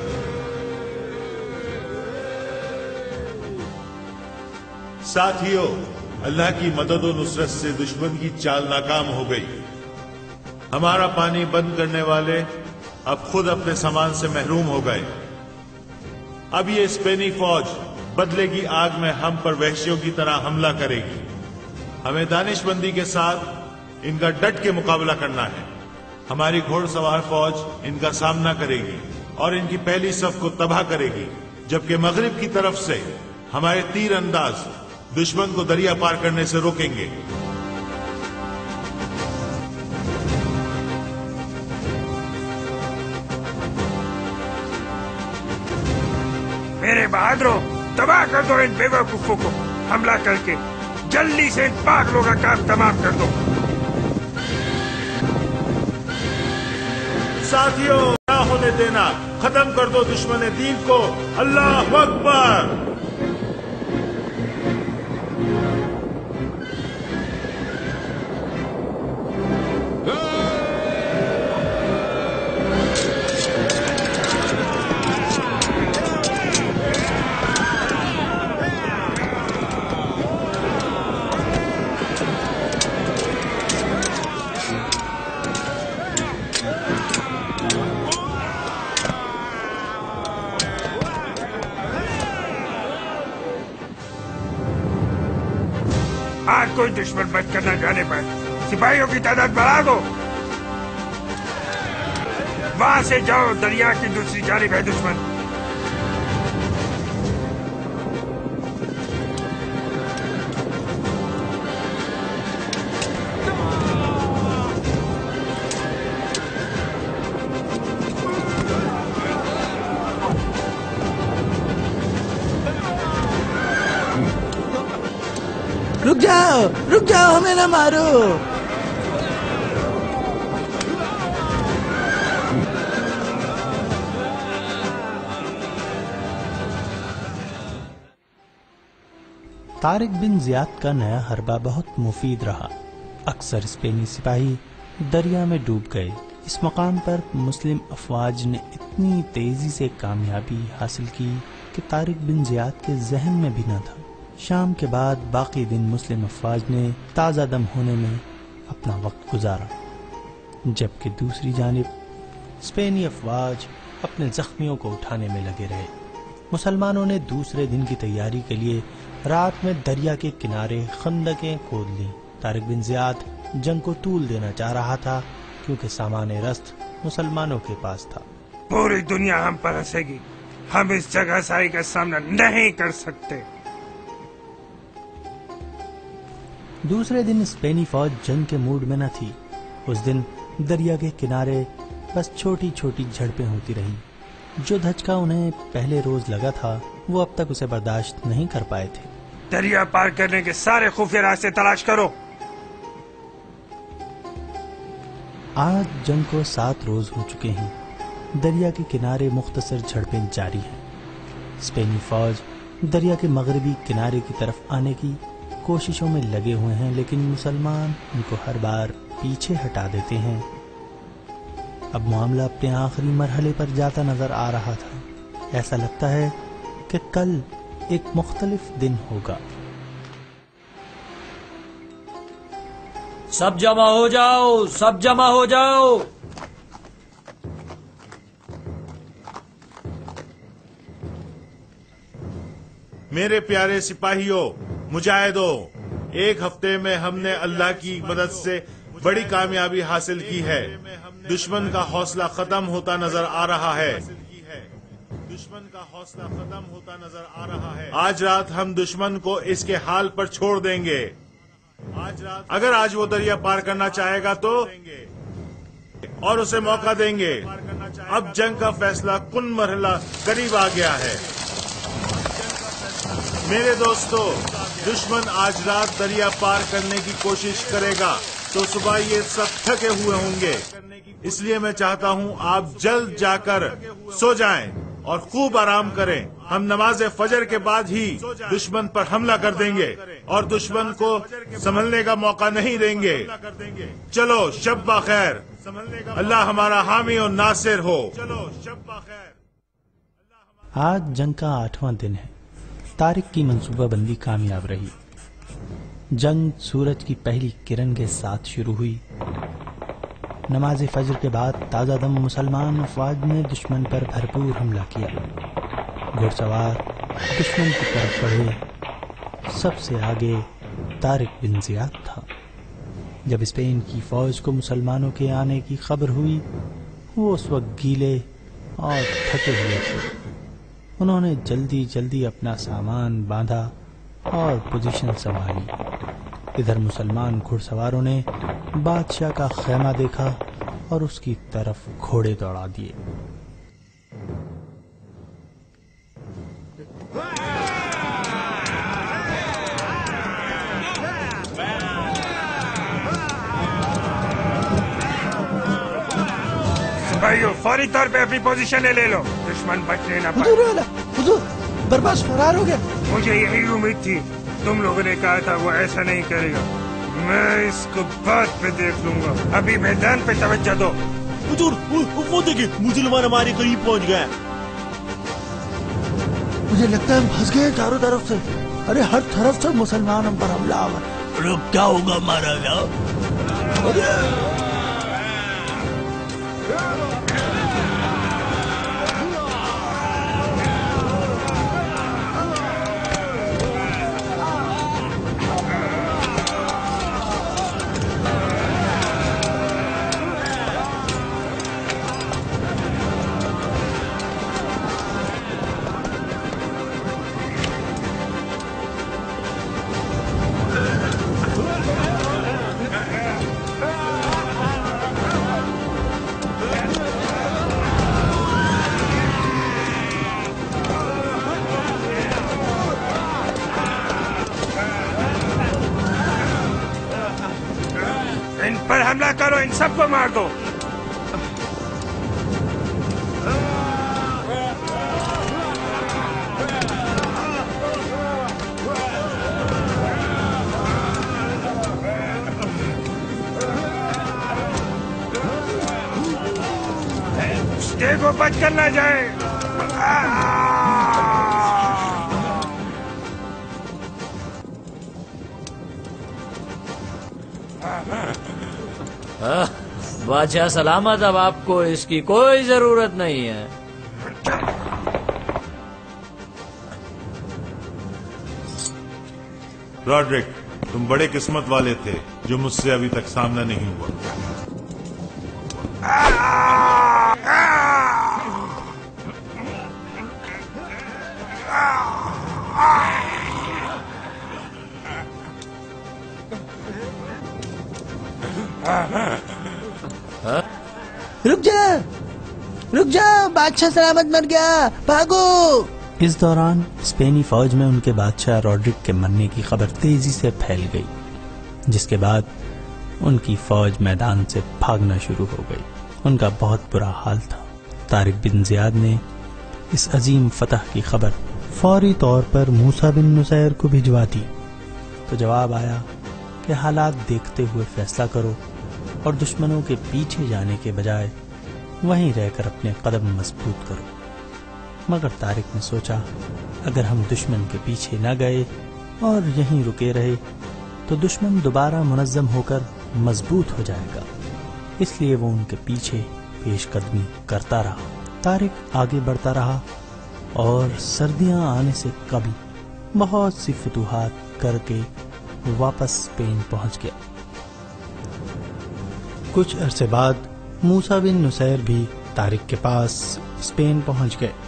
साथियों, अल्लाह की मदद और नुसरत से दुश्मन की चाल नाकाम हो गई। हमारा पानी बंद करने वाले अब खुद अपने सामान से महरूम हो गए। अब ये स्पेनी फौज बदले की आग में हम पर वहशियों की तरह हमला करेगी। हमें दानिशमंदी के साथ इनका डट के मुकाबला करना है। हमारी घोड़सवार फौज इनका सामना करेगी और इनकी पहली सफ को तबाह करेगी, जबकि मगरिब की तरफ से हमारे तीर अंदाज दुश्मन को दरिया पार करने से रोकेंगे। मेरे बहादुरों, तबाह कर दो इन बेवकूफों को। हमला करके जल्दी से इन पागलों का काम तमाम कर दो। साथियों, ना होने देना, खत्म कर दो दुश्मन दीन को। अल्लाह अकबर। आज कोई दुश्मन बच कर न जाने पाए। सिपाहियों की तादाद बढ़ा दो। वहां से जाओ, दरिया की दूसरी जानिब है दुश्मन। रुक जाओ, रुक जाओ, हमें न मारो। तारिक बिन ज़ियाद का नया हरबा बहुत मुफीद रहा। अक्सर स्पेनी सिपाही दरिया में डूब गए। इस मकाम पर मुस्लिम अफवाज ने इतनी तेजी से कामयाबी हासिल की کہ طارق بن زیاد کے ذہن میں بھی نہ تھا۔ شام کے بعد باقی دن مسلم افواج نے تازہ دم ہونے میں اپنا وقت گزارا، جبکہ دوسری جانب اسپینی افواج اپنے زخمیوں کو اٹھانے میں لگے رہے۔ مسلمانوں نے دوسرے دن کی تیاری کے لیے رات میں دریا کے کنارے خندقیں کھود لیں۔ طارق بن زیاد جنگ کو طول دینا چاہ رہا تھا کیونکہ سامان رست مسلمانوں کے پاس تھا۔ پوری دنیا ہم پر ہنسے گی، ہم اس جگہ سائی کا سامنا نہیں کر سکتے۔ دوسرے دن اسپینی فوج جنگ کے موڈ میں نہ تھی۔ اس دن دریا کے کنارے بس چھوٹی چھوٹی جھڑپیں ہوتی رہیں۔ جو دھچکا انہیں پہلے روز لگا تھا وہ اب تک اسے برداشت نہیں کر پائے تھے۔ دریا پار کرنے کے سارے خفیہ راستے تلاش کرو۔ آج جنگ کو سات روز ہو چکے ہیں۔ دریا کے کنارے مختصر جھڑپیں جاری ہیں۔ اسپینی فوج دریا کے مغربی کنارے کی طرف آنے کی کوششوں میں لگے ہوئے ہیں، لیکن مسلمان ان کو ہر بار پیچھے ہٹا دیتے ہیں۔ اب معاملہ اپنے آخری مرحلے پر جاتا نظر آ رہا تھا۔ ایسا لگتا ہے کہ کل ایک مختلف دن ہوگا۔ سب جمع ہو جاؤ، سب جمع ہو جاؤ۔ میرے پیارے سپاہیوں، مجاہدوں، ایک ہفتے میں ہم نے اللہ کی مدد سے بڑی کامیابی حاصل کی ہے۔ دشمن کا حوصلہ ختم ہوتا نظر آ رہا ہے۔ دشمن کا حوصلہ ختم ہوتا نظر آ رہا ہے۔ آج رات ہم دشمن کو اس کے حال پر چھوڑ دیں گے۔ اگر آج وہ دریا پار کرنا چاہے گا تو اور اسے موقع دیں گے۔ اب جنگ کا فیصلہ کن مرحلہ قریب آ گیا ہے۔ میرے دوستو، دشمن آج رات دریا پار کرنے کی کوشش کرے گا تو صبح یہ سب تھکے ہوئے ہوں گے۔ اس لیے میں چاہتا ہوں آپ جلد جا کر سو جائیں اور خوب آرام کریں۔ ہم نماز فجر کے بعد ہی دشمن پر حملہ کر دیں گے اور دشمن کو سنبھلنے کا موقع نہیں دیں گے۔ چلو شب بخیر، اللہ ہمارا حامی اور ناصر ہو۔ آج جنگ کا آٹھواں دن ہے۔ طارق کی منصوبہ بندی کامیاب رہی۔ جنگ سورج کی پہلی کرن کے ساتھ شروع ہوئی۔ نماز فجر کے بعد تازہ دم مسلمان افواج نے دشمن پر بھرپور حملہ کیا۔ گھڑ سوار دشمن کی طرف بڑھے۔ سب سے آگے طارق بن زیاد تھا۔ جب اسپین کی فوج کو مسلمانوں کے آنے کی خبر ہوئی، وہ اس وقت گیلے اور تھکے ہوئے تھے۔ انہوں نے جلدی جلدی اپنا سامان باندھا اور پوزیشن سنبھالی۔ ادھر مسلمان گھڑ سواروں نے بادشاہ کا خیمہ دیکھا اور اس کی طرف گھوڑے دوڑا دیے۔ سپاہیوں، فوری طور پہ اپنی پوزیشنیں لے لو، دشمن بچنے نہ پائے۔ حضور اعلیٰ، حضور برباس فرار ہو گیا۔ مجھے یہی امید تھی، تم لوگوں نے کہا تھا وہ ایسا نہیں کرے گا۔ میں اس کو بعد پہ دیکھ لوں گا، ابھی میدان پہ توجہ دو۔ حضور وہ دیکھیں، مسلمان ہمارے قریب پہنچ گئے۔ مجھے لگتا ہے ہم پھنس گئے چاروں طرف سے۔ ارے ہر طرف سے مسلمان ہم پر حملہ آور۔ ارے کیا ہوگا ہمارا گیا؟ ان پر حملہ کرو، ان سب کو مار دو۔ دیکھو بچ کر نہ جائے۔ بادشاہ سلامت، اب آپ کو اس کی کوئی ضرورت نہیں ہے. راڈرک، تم بڑے قسمت والے تھے جو مجھ سے ابھی تک سامنا نہیں ہوا. رک جا رک جا، بادشاہ سلامت مر گیا، بھاگو. اس دوران اسپینی فوج میں ان کے بادشاہ روڈرک کے مرنے کی خبر تیزی سے پھیل گئی، جس کے بعد ان کی فوج میدان سے بھاگنا شروع ہو گئی. ان کا بہت برا حال تھا. طارق بن زیاد نے اس عظیم فتح کی خبر فوری طور پر موسیٰ بن نصیر کو بھجوا دی، تو جواب آیا کہ حالات دیکھتے ہوئے فیصلہ کرو اور دشمنوں کے پیچھے جانے کے بجائے وہیں رہ کر اپنے قدم مضبوط کرو. مگر طارق نے سوچا اگر ہم دشمن کے پیچھے نہ گئے اور یہیں رکے رہے تو دشمن دوبارہ منظم ہو کر مضبوط ہو جائے گا، اس لیے وہ ان کے پیچھے پیش قدمی کرتا رہا. طارق آگے بڑھتا رہا اور سردیاں آنے سے قبل بہت سی فتوحات کر کے واپس اسپین پہنچ گیا. کچھ عرصے بعد موسیٰ بن نصیر بھی طارق کے پاس اسپین پہنچ گئے.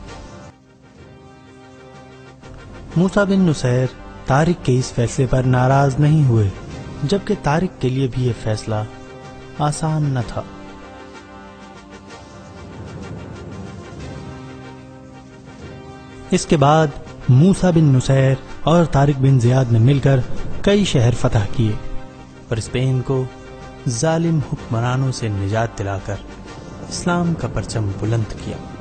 موسیٰ بن نصیر طارق کے اس فیصلے پر ناراض نہیں ہوئے، جبکہ طارق کے لیے بھی یہ فیصلہ آسان نہ تھا. اس کے بعد موسیٰ بن نصیر اور طارق بن زیاد نے مل کر کئی شہر فتح کیے اور اسپین کو ظالم حکمرانوں سے نجات دلا کر اسلام کا پرچم بلند کیا.